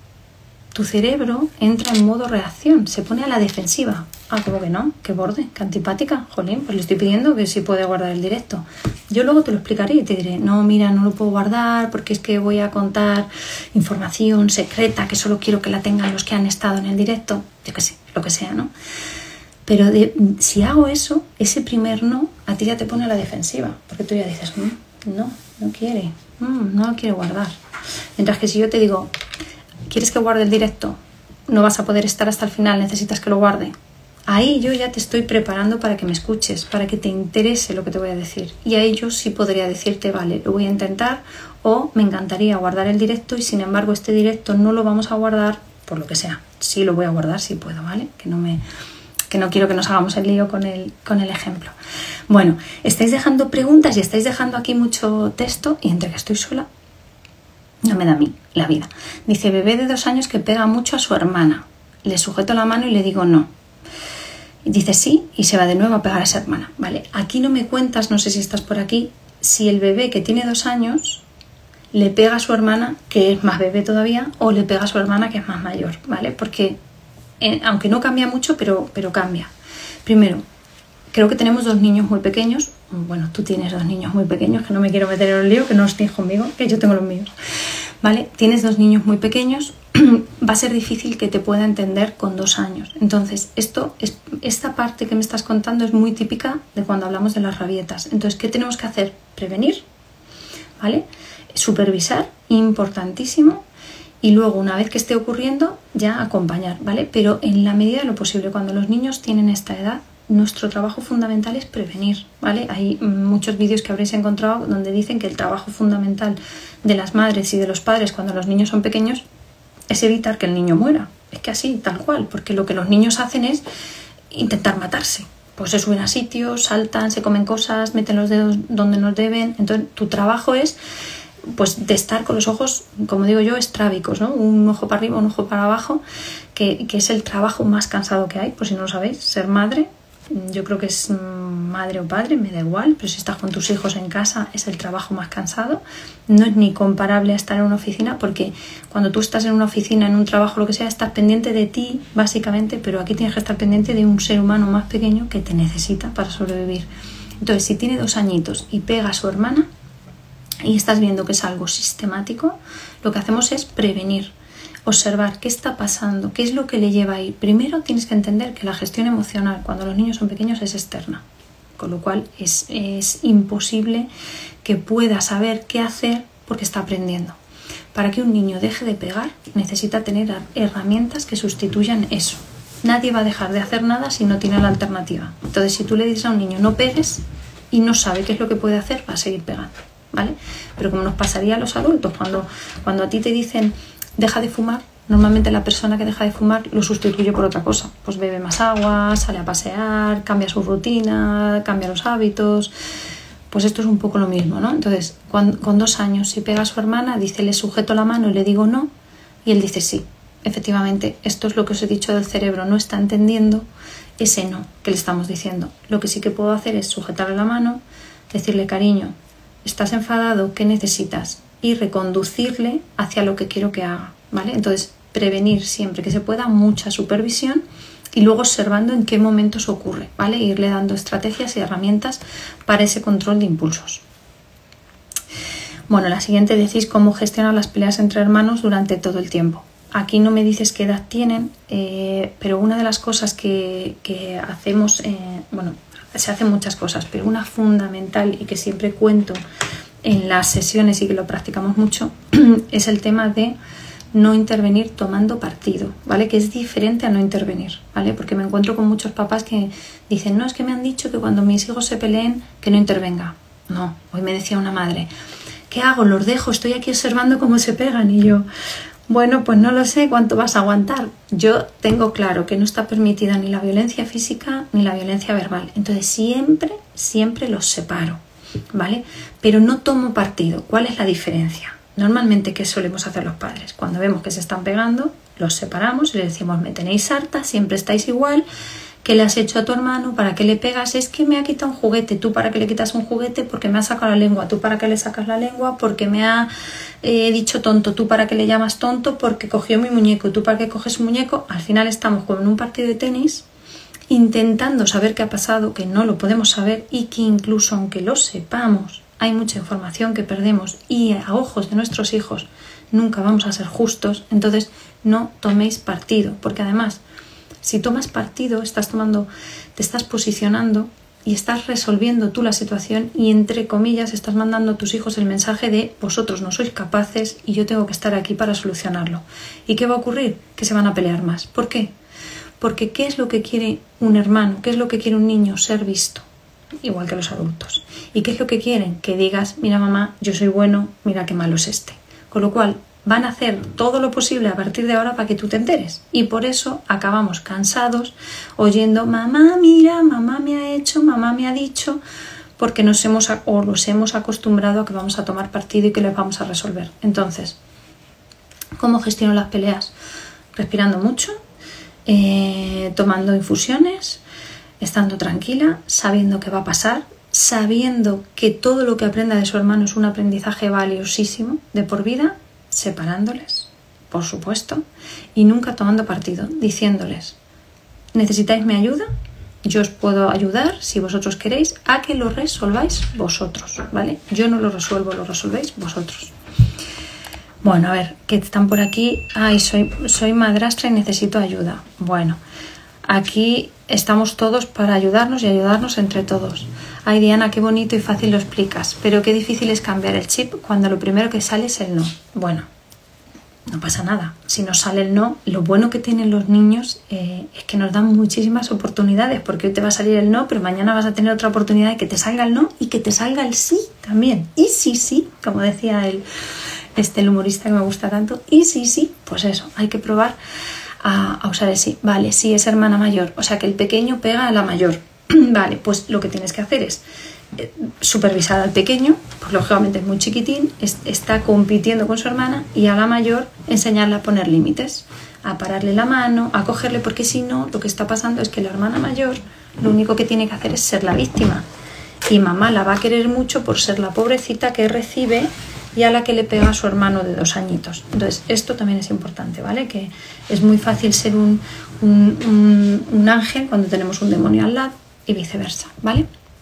Speaker 1: Tu cerebro entra en modo reacción, se pone a la defensiva. Ah, ¿cómo que no? ¿Qué borde? ¿Qué antipática? Jolín, pues le estoy pidiendo que sí puede guardar el directo. Yo luego te lo explicaré y te diré, no, mira, no lo puedo guardar porque es que voy a contar información secreta que solo quiero que la tengan los que han estado en el directo. Yo qué sé, lo que sea, ¿no? Pero de, si hago eso, ese primer no, a ti ya te pone a la defensiva. Porque tú ya dices, mmm, no, no quiere, mmm, no lo quiere guardar. Mientras que si yo te digo, ¿quieres que guarde el directo? No vas a poder estar hasta el final, necesitas que lo guarde. Ahí yo ya te estoy preparando para que me escuches, para que te interese lo que te voy a decir. Y ahí yo sí podría decirte, vale, lo voy a intentar, o me encantaría guardar el directo y sin embargo este directo no lo vamos a guardar por lo que sea. Sí lo voy a guardar si puedo, ¿vale? Que no me... que no quiero que nos hagamos el lío con el, con el ejemplo. Bueno, estáis dejando preguntas y estáis dejando aquí mucho texto y entre que estoy sola, no me da a mí la vida. Dice, bebé de dos años que pega mucho a su hermana. Le sujeto la mano y le digo no. Y dice sí y se va de nuevo a pegar a esa hermana. Vale, aquí no me cuentas, no sé si estás por aquí, si el bebé que tiene dos años le pega a su hermana, que es más bebé todavía, o le pega a su hermana, que es más mayor, ¿vale? Porque eh, aunque no cambia mucho, pero, pero cambia. Primero, creo que tenemos dos niños muy pequeños. Bueno, tú tienes dos niños muy pequeños, que no me quiero meter en el lío, que no os tienes conmigo, que yo tengo los míos. ¿Vale? Tienes dos niños muy pequeños, va a ser difícil que te pueda entender con dos años. Entonces, esto es, esta parte que me estás contando es muy típica de cuando hablamos de las rabietas. Entonces, ¿qué tenemos que hacer? Prevenir, ¿vale? Supervisar, importantísimo. Y luego, una vez que esté ocurriendo, ya acompañar, ¿vale? Pero en la medida de lo posible, cuando los niños tienen esta edad, nuestro trabajo fundamental es prevenir, ¿vale? Hay muchos vídeos que habréis encontrado donde dicen que el trabajo fundamental de las madres y de los padres cuando los niños son pequeños es evitar que el niño muera. Es que así, tal cual, porque lo que los niños hacen es intentar matarse. Pues se suben a sitios, saltan, se comen cosas, meten los dedos donde no deben. Entonces, tu trabajo es pues de estar con los ojos, como digo yo, estrábicos, ¿no? Un ojo para arriba, un ojo para abajo, que, que es el trabajo más cansado que hay, por si no lo sabéis. Ser madre, yo creo que es madre o padre, me da igual, pero si estás con tus hijos en casa es el trabajo más cansado. No es ni comparable a estar en una oficina, porque cuando tú estás en una oficina, en un trabajo, lo que sea, estás pendiente de ti, básicamente, pero aquí tienes que estar pendiente de un ser humano más pequeño que te necesita para sobrevivir. Entonces, si tiene dos añitos y pega a su hermana y estás viendo que es algo sistemático, lo que hacemos es prevenir. Observar qué está pasando, qué es lo que le lleva a ir. Primero tienes que entender que la gestión emocional cuando los niños son pequeños es externa, con lo cual es, es imposible que pueda saber qué hacer porque está aprendiendo. Para que un niño deje de pegar necesita tener herramientas que sustituyan eso. Nadie va a dejar de hacer nada si no tiene la alternativa. Entonces, si tú le dices a un niño no pegues y no sabe qué es lo que puede hacer, va a seguir pegando, ¿vale? Pero como nos pasaría a los adultos, cuando, cuando a ti te dicen deja de fumar, normalmente la persona que deja de fumar lo sustituye por otra cosa. Pues bebe más agua, sale a pasear, cambia su rutina, cambia los hábitos. Pues esto es un poco lo mismo, ¿no? Entonces, cuando, con dos años, si pega a su hermana, dice le sujeto la mano y le digo no, y él dice sí. Efectivamente, esto es lo que os he dicho del cerebro, no está entendiendo ese no que le estamos diciendo. Lo que sí que puedo hacer es sujetarle la mano, decirle cariño, ¿estás enfadado? ¿Qué necesitas? Y reconducirle hacia lo que quiero que haga, ¿vale? Entonces, prevenir siempre que se pueda, mucha supervisión y luego observando en qué momentos ocurre, ¿vale? E irle dando estrategias y herramientas para ese control de impulsos. Bueno, la siguiente decís cómo gestionar las peleas entre hermanos durante todo el tiempo. Aquí no me dices qué edad tienen, eh, pero una de las cosas que, que hacemos, eh, bueno, se hacen muchas cosas, pero una fundamental y que siempre cuento en las sesiones y que lo practicamos mucho es el tema de no intervenir tomando partido, ¿vale? Que es diferente a no intervenir, ¿vale? Porque me encuentro con muchos papás que dicen, no, es que me han dicho que cuando mis hijos se peleen que no intervenga. No, hoy me decía una madre, ¿qué hago? Los dejo, estoy aquí observando cómo se pegan y yo, bueno, pues no lo sé cuánto vas a aguantar. Yo tengo claro que no está permitida ni la violencia física ni la violencia verbal, entonces siempre, siempre los separo, ¿vale? Pero no tomo partido. ¿Cuál es la diferencia? Normalmente, ¿qué solemos hacer los padres? Cuando vemos que se están pegando, los separamos y les decimos, me tenéis harta, siempre estáis igual, ¿qué le has hecho a tu hermano? ¿Para qué le pegas? Es que me ha quitado un juguete. ¿Tú para qué le quitas un juguete? Porque me ha sacado la lengua. ¿Tú para qué le sacas la lengua? Porque me ha eh, dicho tonto. ¿Tú para qué le llamas tonto? Porque cogió mi muñeco. ¿Tú para qué coges un muñeco? Al final estamos como en un partido de tenis intentando saber qué ha pasado, que no lo podemos saber y que incluso aunque lo sepamos, hay mucha información que perdemos y a ojos de nuestros hijos nunca vamos a ser justos. Entonces no toméis partido, porque además si tomas partido estás tomando, te estás posicionando y estás resolviendo tú la situación y entre comillas estás mandando a tus hijos el mensaje de vosotros no sois capaces y yo tengo que estar aquí para solucionarlo. ¿Y qué va a ocurrir? Que se van a pelear más. ¿Por qué? Porque ¿qué es lo que quiere un hermano? ¿Qué es lo que quiere un niño? Ser visto. Igual que los adultos. ¿Y qué es lo que quieren? Que digas, mira mamá, yo soy bueno, mira qué malo es este. Con lo cual van a hacer todo lo posible a partir de ahora para que tú te enteres. Y por eso acabamos cansados oyendo mamá, mira, mamá me ha hecho, mamá me ha dicho, porque nos hemos o los hemos acostumbrado a que vamos a tomar partido y que les vamos a resolver. Entonces, ¿cómo gestiono las peleas? Respirando mucho, eh, tomando infusiones, estando tranquila, sabiendo qué va a pasar, sabiendo que todo lo que aprenda de su hermano es un aprendizaje valiosísimo de por vida, separándoles, por supuesto, y nunca tomando partido, diciéndoles, ¿necesitáis mi ayuda? Yo os puedo ayudar, si vosotros queréis, a que lo resolváis vosotros, ¿vale? Yo no lo resuelvo, lo resolvéis vosotros. Bueno, a ver, que están por aquí. Ay, soy, soy madrastra y necesito ayuda. Bueno, aquí estamos todos para ayudarnos y ayudarnos entre todos. Ay, Diana, qué bonito y fácil lo explicas, pero qué difícil es cambiar el chip cuando lo primero que sale es el no. Bueno, no pasa nada. Si nos sale el no, lo bueno que tienen los niños eh, es que nos dan muchísimas oportunidades, porque hoy te va a salir el no, pero mañana vas a tener otra oportunidad de que te salga el no y que te salga el sí también. Y sí, sí, como decía el, este, el humorista que me gusta tanto, y sí, sí, pues eso, hay que probar a, a usar el sí. Vale, sí, es hermana mayor, o sea que el pequeño pega a la mayor. Vale, pues lo que tienes que hacer es eh, supervisar al pequeño, pues lógicamente es muy chiquitín, es, está compitiendo con su hermana, y a la mayor enseñarle a poner límites, a pararle la mano, a cogerle, porque si no, lo que está pasando es que la hermana mayor lo único que tiene que hacer es ser la víctima, y mamá la va a querer mucho por ser la pobrecita que recibe y a la que le pega a su hermano de dos añitos. Entonces esto también es importante, ¿vale? Que es muy fácil ser un, un, un, un ángel cuando tenemos un demonio al lado, y viceversa, ¿vale?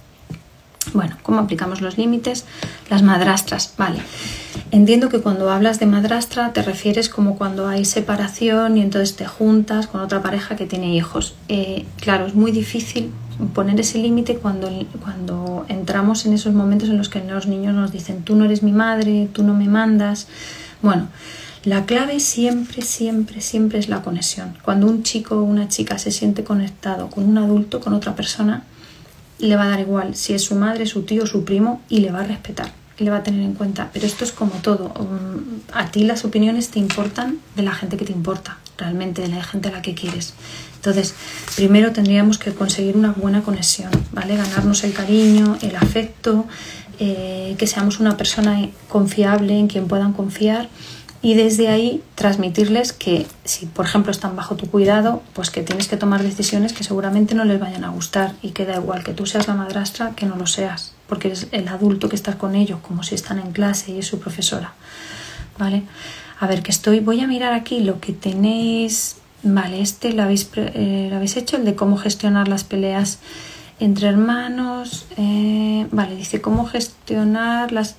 Speaker 1: Bueno, ¿cómo aplicamos los límites? Las madrastras, vale. Entiendo que cuando hablas de madrastra te refieres como cuando hay separación y entonces te juntas con otra pareja que tiene hijos. Eh, claro, es muy difícil poner ese límite cuando, cuando entramos en esos momentos en los que los niños nos dicen tú no eres mi madre, tú no me mandas. Bueno, la clave siempre, siempre, siempre es la conexión. Cuando un chico o una chica se siente conectado con un adulto, con otra persona, le va a dar igual si es su madre, su tío, su primo, y le va a respetar, y le va a tener en cuenta. Pero esto es como todo. A ti las opiniones te importan de la gente que te importa, realmente, de la gente a la que quieres. Entonces, primero tendríamos que conseguir una buena conexión, ¿vale? Ganarnos el cariño, el afecto, eh, que seamos una persona confiable, en quien puedan confiar. Y desde ahí transmitirles que si, por ejemplo, están bajo tu cuidado, pues que tienes que tomar decisiones que seguramente no les vayan a gustar, y que da igual que tú seas la madrastra que no lo seas, porque eres el adulto que está con ellos, como si están en clase y es su profesora, ¿vale? A ver, que estoy, voy a mirar aquí lo que tenéis, vale, este lo habéis, eh, lo habéis hecho, el de cómo gestionar las peleas entre hermanos, eh, vale, dice cómo gestionar las...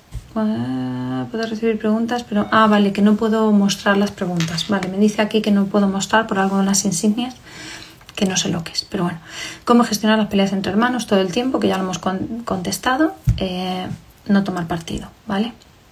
Speaker 1: puedo recibir preguntas, pero... Ah, vale, que no puedo mostrar las preguntas. Vale, me dice aquí que no puedo mostrar por algo en las insignias, que no sé lo que es. Pero bueno, cómo gestionar las peleas entre hermanos todo el tiempo, que ya lo hemos con contestado. Eh, no tomar partido, ¿vale?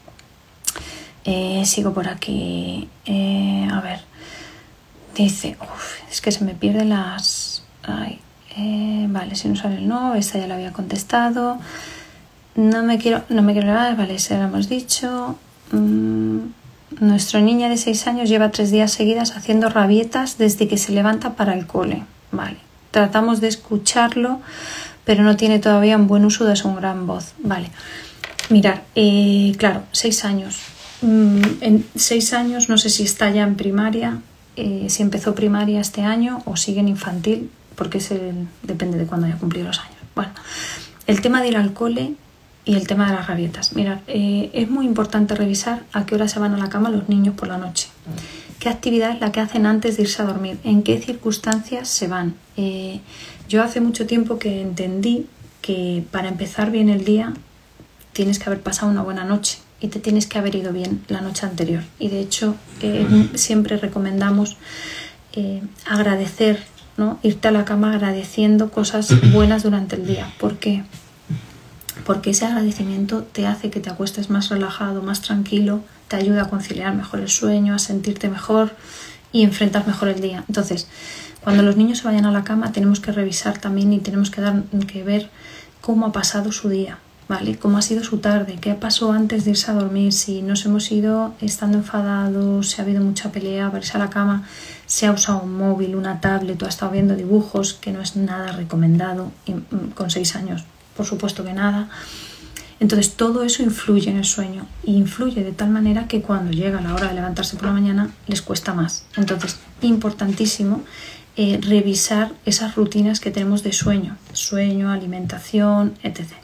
Speaker 1: Eh, sigo por aquí. Eh, a ver. Dice... Uf, es que se me pierden las... Ay, eh, vale, si no sale el no, esta ya la había contestado. No me quiero, no me quiero grabar, vale, eso lo hemos dicho. Mm, nuestra niña de seis años lleva tres días seguidas haciendo rabietas desde que se levanta para el cole. Vale, tratamos de escucharlo, pero no tiene todavía un buen uso de su gran voz. Vale, mirad, eh, claro, seis años. Mm, en seis años, no sé si está ya en primaria, eh, si empezó primaria este año o sigue en infantil, porque es el, depende de cuándo haya cumplido los años. Bueno, el tema de ir al cole y el tema de las rabietas. Mirad, eh, es muy importante revisar a qué hora se van a la cama los niños por la noche. ¿Qué actividad es la que hacen antes de irse a dormir? ¿En qué circunstancias se van? Eh, yo hace mucho tiempo que entendí que para empezar bien el día tienes que haber pasado una buena noche y te tienes que haber ido bien la noche anterior. Y de hecho eh, siempre recomendamos eh, agradecer, ¿no? Irte a la cama agradeciendo cosas buenas durante el día. ¿Por qué? Porque ese agradecimiento te hace que te acuestes más relajado, más tranquilo, te ayuda a conciliar mejor el sueño, a sentirte mejor y enfrentar mejor el día. Entonces, cuando los niños se vayan a la cama tenemos que revisar también y tenemos que, dar, que ver cómo ha pasado su día. ¿vale? Cómo ha sido su tarde, qué pasó antes de irse a dormir, si nos hemos ido estando enfadados, si ha habido mucha pelea para irse a la cama, si ha usado un móvil, una tablet o ha estado viendo dibujos, que no es nada recomendado y con seis años, por supuesto que nada. Entonces todo eso influye en el sueño y influye de tal manera que cuando llega la hora de levantarse por la mañana les cuesta más. Entonces, importantísimo eh, revisar esas rutinas que tenemos de sueño, sueño, alimentación, etcétera.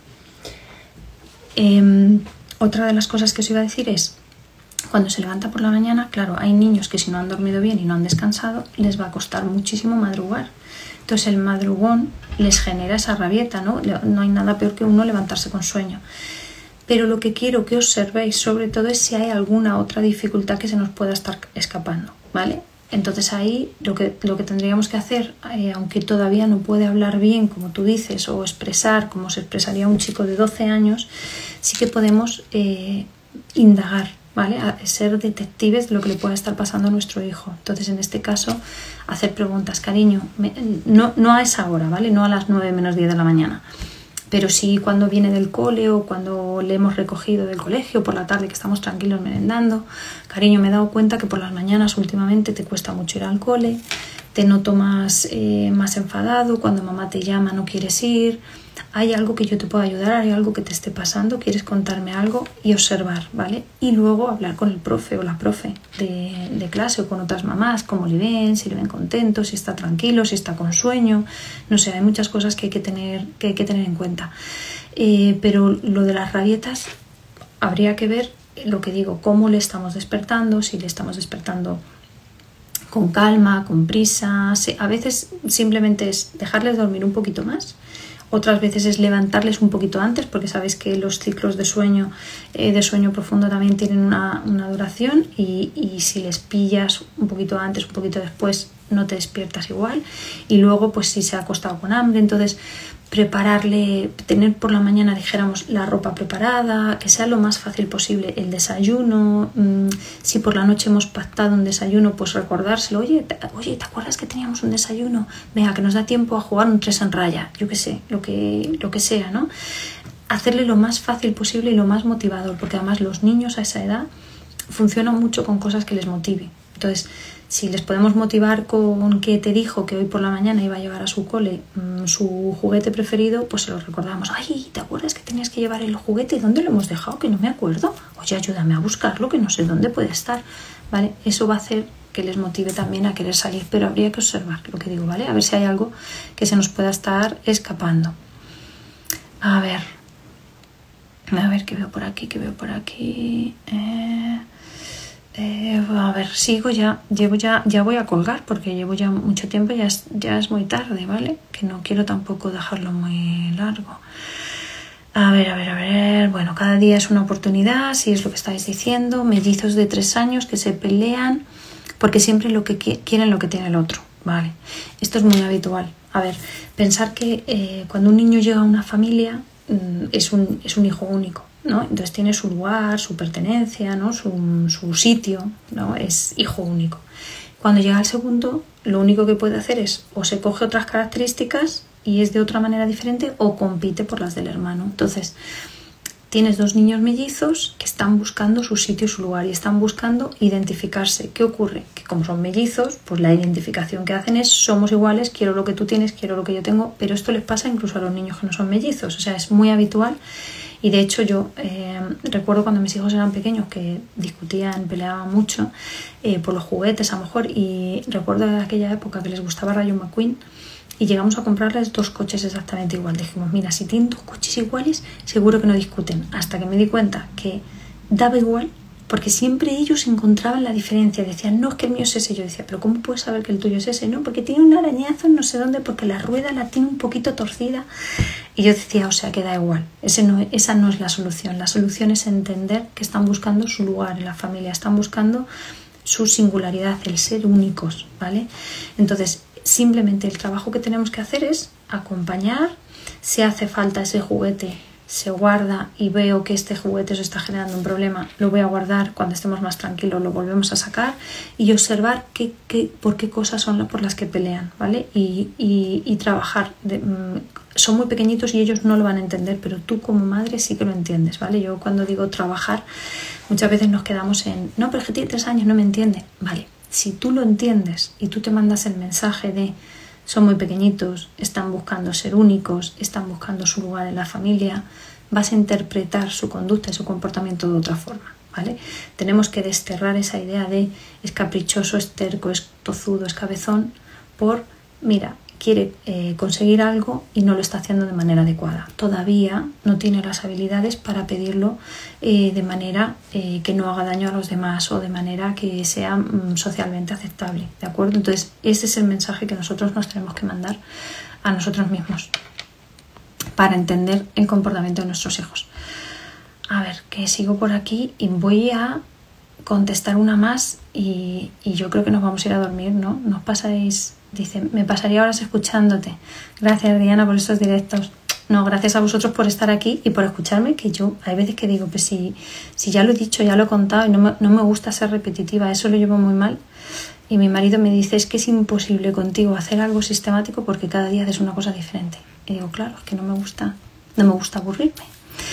Speaker 1: Eh, otra de las cosas que os iba a decir es, cuando se levanta por la mañana, claro, hay niños que si no han dormido bien y no han descansado, les va a costar muchísimo madrugar. Entonces el madrugón les genera esa rabieta, ¿no? No hay nada peor que uno levantarse con sueño. Pero lo que quiero que observéis sobre todo es si hay alguna otra dificultad que se nos pueda estar escapando, ¿vale? Entonces ahí lo que, lo que tendríamos que hacer, eh, aunque todavía no puede hablar bien, como tú dices, o expresar como se expresaría un chico de doce años, sí que podemos eh, indagar, ¿vale? A ser detectives de lo que le pueda estar pasando a nuestro hijo. Entonces, en este caso, hacer preguntas. Cariño, me, no, no a esa hora, ¿vale? No a las nueve menos diez de la mañana. Pero sí cuando viene del cole o cuando le hemos recogido del colegio por la tarde que estamos tranquilos merendando. Cariño, me he dado cuenta que por las mañanas últimamente te cuesta mucho ir al cole, te noto más, eh, más enfadado, cuando mamá te llama no quieres ir, hay algo que yo te puedo ayudar, hay algo que te esté pasando, quieres contarme algo, y observar, ¿vale? Y luego hablar con el profe o la profe de, de clase o con otras mamás, cómo le ven, si le ven contento, si está tranquilo, si está con sueño, no sé, hay muchas cosas que hay que tener, que hay que tener en cuenta. Eh, pero lo de las rabietas habría que ver, lo que digo, cómo le estamos despertando, si le estamos despertando con calma, con prisa. A veces simplemente es dejarles dormir un poquito más, otras veces es levantarles un poquito antes, porque sabéis que los ciclos de sueño, eh, de sueño profundo también tienen una, una duración, y, y si les pillas un poquito antes, un poquito después, no te despiertas igual. Y luego, pues si se ha acostado con hambre, entonces prepararle, tener por la mañana, dijéramos, la ropa preparada, que sea lo más fácil posible, el desayuno. Mmm, si por la noche hemos pactado un desayuno, pues recordárselo. Oye, te, oye, ¿te acuerdas que teníamos un desayuno? Venga, que nos da tiempo a jugar un tres en raya, yo qué sé, lo que, lo que sea, ¿no? Hacerle lo más fácil posible y lo más motivador, porque además los niños a esa edad funcionan mucho con cosas que les motive. Entonces, si les podemos motivar con que te dijo que hoy por la mañana iba a llevar a su cole mmm, su juguete preferido, pues se lo recordamos. Ay, ¿te acuerdas que tenías que llevar el juguete? ¿Dónde lo hemos dejado? Que no me acuerdo. Oye, ayúdame a buscarlo, que no sé dónde puede estar. ¿Vale? Eso va a hacer que les motive también a querer salir, pero habría que observar lo que digo, ¿vale? A ver si hay algo que se nos pueda estar escapando. A ver. A ver, ¿qué veo por aquí? ¿Qué veo por aquí? Eh... Eh, a ver, sigo ya, llevo ya, ya voy a colgar porque llevo ya mucho tiempo, ya es, ya es muy tarde, ¿vale? Que no quiero tampoco dejarlo muy largo. A ver, a ver, a ver, bueno, cada día es una oportunidad, si es lo que estáis diciendo, mellizos de tres años que se pelean porque siempre lo que quieren lo que tiene el otro, ¿vale? Esto es muy habitual. A ver, pensar que eh, cuando un niño llega a una familia mmm, es un, es un hijo único, ¿no? Entonces tiene su lugar, su pertenencia, ¿no? su, su sitio, ¿no? Es hijo único. Cuando llega al segundo, lo único que puede hacer es o se coge otras características y es de otra manera diferente, o compite por las del hermano. Entonces tienes dos niños mellizos que están buscando su sitio y su lugar y están buscando identificarse. ¿Qué ocurre? Que como son mellizos, pues la identificación que hacen es somos iguales, quiero lo que tú tienes, quiero lo que yo tengo, pero esto les pasa incluso a los niños que no son mellizos, o sea, es muy habitual. Y de hecho yo eh, recuerdo cuando mis hijos eran pequeños que discutían, peleaban mucho eh, por los juguetes a lo mejor, y recuerdo de aquella época que les gustaba Rayo McQueen y llegamos a comprarles dos coches exactamente igual. Dijimos, mira, si tienen dos coches iguales seguro que no discuten, hasta que me di cuenta que daba igual, porque siempre ellos encontraban la diferencia, decían, no, es que el mío es ese. Yo decía, pero ¿cómo puedes saber que el tuyo es ese? No, porque tiene un arañazo en no sé dónde, porque la rueda la tiene un poquito torcida. Y yo decía, o sea, que da igual, ese no, esa no es la solución. La solución es entender que están buscando su lugar en la familia, están buscando su singularidad, el ser únicos, ¿vale? Entonces, simplemente el trabajo que tenemos que hacer es acompañar. Si hace falta ese juguete, se guarda y veo que este juguete os está generando un problema, lo voy a guardar, cuando estemos más tranquilos lo volvemos a sacar y observar qué, qué, por qué cosas son por las que pelean, ¿vale? Y, y, y trabajar. De, mm, son muy pequeñitos y ellos no lo van a entender, pero tú como madre sí que lo entiendes, ¿vale? Yo cuando digo trabajar, muchas veces nos quedamos en, no, pero es que tiene tres años, no me entiende, ¿vale? Si tú lo entiendes y tú te mandas el mensaje de son muy pequeñitos, están buscando ser únicos, están buscando su lugar en la familia, vas a interpretar su conducta y su comportamiento de otra forma, ¿vale? Tenemos que desterrar esa idea de es caprichoso, es terco, es tozudo, es cabezón, por, mira, quiere eh, conseguir algo y no lo está haciendo de manera adecuada. Todavía no tiene las habilidades para pedirlo eh, de manera eh, que no haga daño a los demás o de manera que sea mm, socialmente aceptable, ¿de acuerdo? Entonces, ese es el mensaje que nosotros nos tenemos que mandar a nosotros mismos para entender el comportamiento de nuestros hijos. A ver, que sigo por aquí y voy a contestar una más y, y yo creo que nos vamos a ir a dormir, ¿no? Nos pasáis... Dice, me pasaría horas escuchándote. Gracias, Diana, por estos directos. No, gracias a vosotros por estar aquí y por escucharme, que yo hay veces que digo, pues si, si ya lo he dicho, ya lo he contado y no me, no me gusta ser repetitiva, eso lo llevo muy mal. Y mi marido me dice, es que es imposible contigo hacer algo sistemático porque cada día haces una cosa diferente. Y digo, claro, es que no me gusta, no me gusta aburrirme.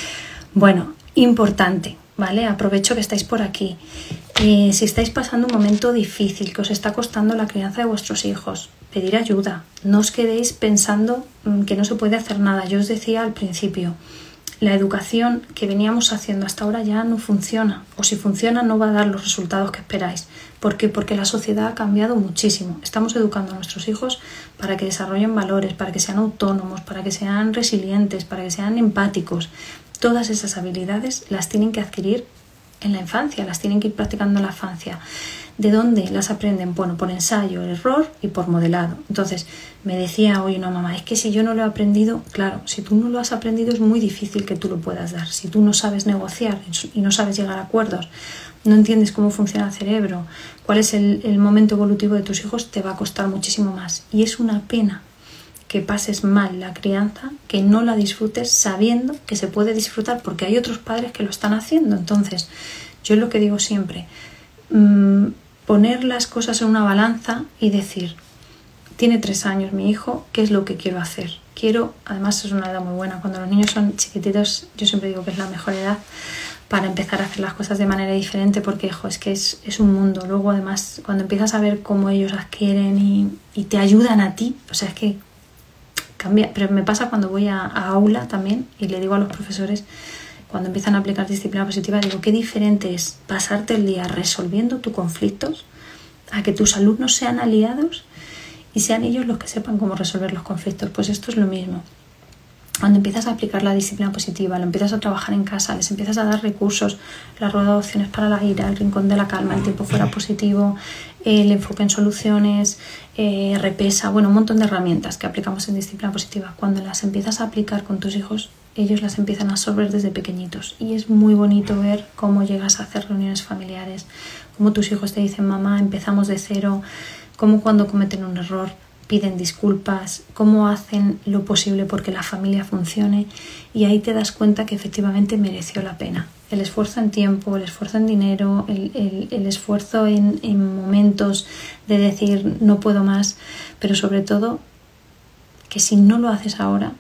Speaker 1: Bueno, importante, ¿vale? Aprovecho que estáis por aquí. Eh, si estáis pasando un momento difícil, que os está costando la crianza de vuestros hijos, pedir ayuda. No os quedéis pensando mmm, que no se puede hacer nada. Yo os decía al principio, la educación que veníamos haciendo hasta ahora ya no funciona. O si funciona no va a dar los resultados que esperáis. ¿Por qué? Porque la sociedad ha cambiado muchísimo. Estamos educando a nuestros hijos para que desarrollen valores, para que sean autónomos, para que sean resilientes, para que sean empáticos. Todas esas habilidades las tienen que adquirir en la infancia, las tienen que ir practicando en la infancia. ¿De dónde las aprenden? Bueno, por ensayo, error y por modelado. Entonces, me decía hoy una mamá, es que si yo no lo he aprendido, claro, si tú no lo has aprendido es muy difícil que tú lo puedas dar. Si tú no sabes negociar y no sabes llegar a acuerdos, no entiendes cómo funciona el cerebro, cuál es el, el momento evolutivo de tus hijos, te va a costar muchísimo más. Y es una pena que pases mal la crianza, que no la disfrutes sabiendo que se puede disfrutar porque hay otros padres que lo están haciendo. Entonces, yo es lo que digo siempre, mmm, poner las cosas en una balanza y decir, tiene tres años mi hijo, ¿qué es lo que quiero hacer? Quiero, además es una edad muy buena, cuando los niños son chiquititos, yo siempre digo que es la mejor edad para empezar a hacer las cosas de manera diferente porque, jo, es que es, es un mundo. Luego, además, cuando empiezas a ver cómo ellos adquieren y, y te ayudan a ti, o sea, es que cambia, pero me pasa cuando voy a, a aula también y le digo a los profesores, cuando empiezan a aplicar disciplina positiva, digo, qué diferente es pasarte el día resolviendo tus conflictos a que tus alumnos sean aliados y sean ellos los que sepan cómo resolver los conflictos. Pues esto es lo mismo. Cuando empiezas a aplicar la disciplina positiva, lo empiezas a trabajar en casa, les empiezas a dar recursos, la rueda de opciones para la ira, el rincón de la calma, el tiempo fuera positivo, el enfoque en soluciones, eh, repesa, bueno, un montón de herramientas que aplicamos en disciplina positiva. Cuando las empiezas a aplicar con tus hijos, ellos las empiezan a absorber desde pequeñitos y es muy bonito ver cómo llegas a hacer reuniones familiares, cómo tus hijos te dicen, mamá, empezamos de cero, cómo cuando cometen un error piden disculpas, cómo hacen lo posible porque la familia funcione y ahí te das cuenta que efectivamente mereció la pena. El esfuerzo en tiempo, el esfuerzo en dinero, el, el, el esfuerzo en, en momentos de decir no puedo más, pero sobre todo que si no lo haces ahora,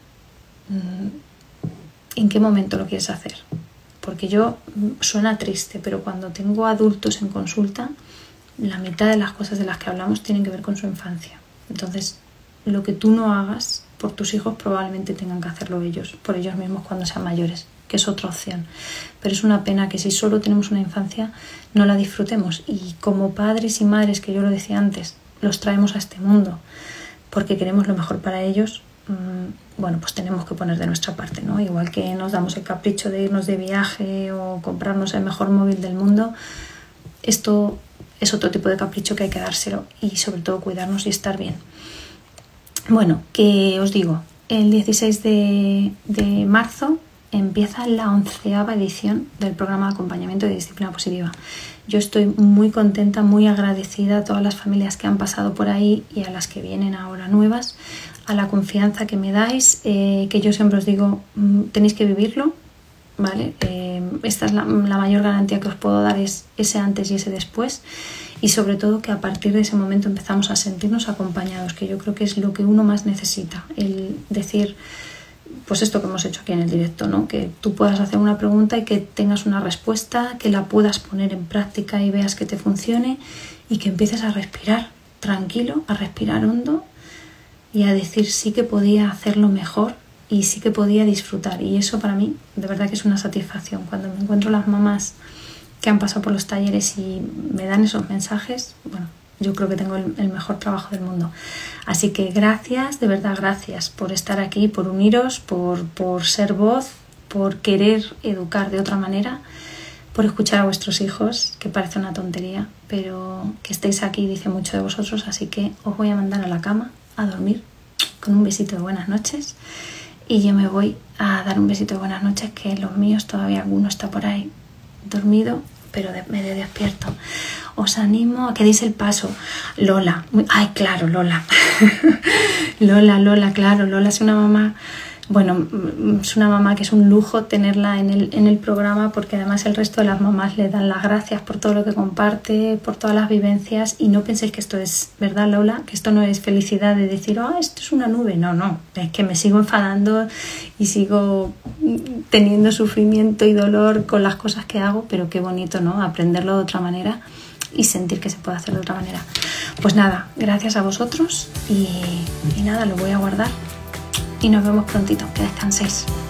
Speaker 1: ¿en qué momento lo quieres hacer? Porque yo, suena triste, pero cuando tengo adultos en consulta, la mitad de las cosas de las que hablamos tienen que ver con su infancia. Entonces, lo que tú no hagas por tus hijos probablemente tengan que hacerlo ellos, por ellos mismos cuando sean mayores, que es otra opción. Pero es una pena que si solo tenemos una infancia no la disfrutemos. Y como padres y madres, que yo lo decía antes, los traemos a este mundo porque queremos lo mejor para ellos, mmm, bueno, pues tenemos que poner de nuestra parte, ¿no? Igual que nos damos el capricho de irnos de viaje o comprarnos el mejor móvil del mundo, esto es otro tipo de capricho que hay que dárselo y sobre todo cuidarnos y estar bien. Bueno, que os digo, el dieciséis de, de marzo empieza la onceava edición del programa de acompañamiento de disciplina positiva. Yo estoy muy contenta, muy agradecida a todas las familias que han pasado por ahí y a las que vienen ahora nuevas, a la confianza que me dais, eh, que yo siempre os digo, mmm, tenéis que vivirlo, ¿vale? Eh, esta es la, la mayor garantía que os puedo dar, es ese antes y ese después, y sobre todo que a partir de ese momento empezamos a sentirnos acompañados, que yo creo que es lo que uno más necesita, el decir, pues esto que hemos hecho aquí en el directo, ¿no? Que tú puedas hacer una pregunta y que tengas una respuesta, que la puedas poner en práctica y veas que te funcione, y que empieces a respirar tranquilo, a respirar hondo y a decir sí que podía hacerlo mejor y sí que podía disfrutar. Y eso para mí de verdad que es una satisfacción. Cuando me encuentro las mamás que han pasado por los talleres y me dan esos mensajes, bueno, yo creo que tengo el, el mejor trabajo del mundo. Así que gracias, de verdad gracias por estar aquí, por uniros, por, por ser voz, por querer educar de otra manera, por escuchar a vuestros hijos, que parece una tontería, pero que estéis aquí dice mucho de vosotros. Así que os voy a mandar a la cama a dormir con un besito de buenas noches, y yo me voy a dar un besito de buenas noches, que los míos todavía alguno está por ahí dormido, pero de, medio despierto. Os animo a que deis el paso. Lola, ay claro, Lola Lola, Lola, claro, Lola es una mamá, bueno, es una mamá que es un lujo tenerla en el, en el programa, porque además el resto de las mamás le dan las gracias por todo lo que comparte, por todas las vivencias. Y no penséis que esto es verdad, Lola, que esto no es felicidad de decir, ah, oh, esto es una nube. No, no, es que me sigo enfadando y sigo teniendo sufrimiento y dolor con las cosas que hago, pero qué bonito, ¿no? Aprenderlo de otra manera y sentir que se puede hacer de otra manera. Pues nada, gracias a vosotros y, y nada, lo voy a guardar. Y nos vemos prontito, que descanséis.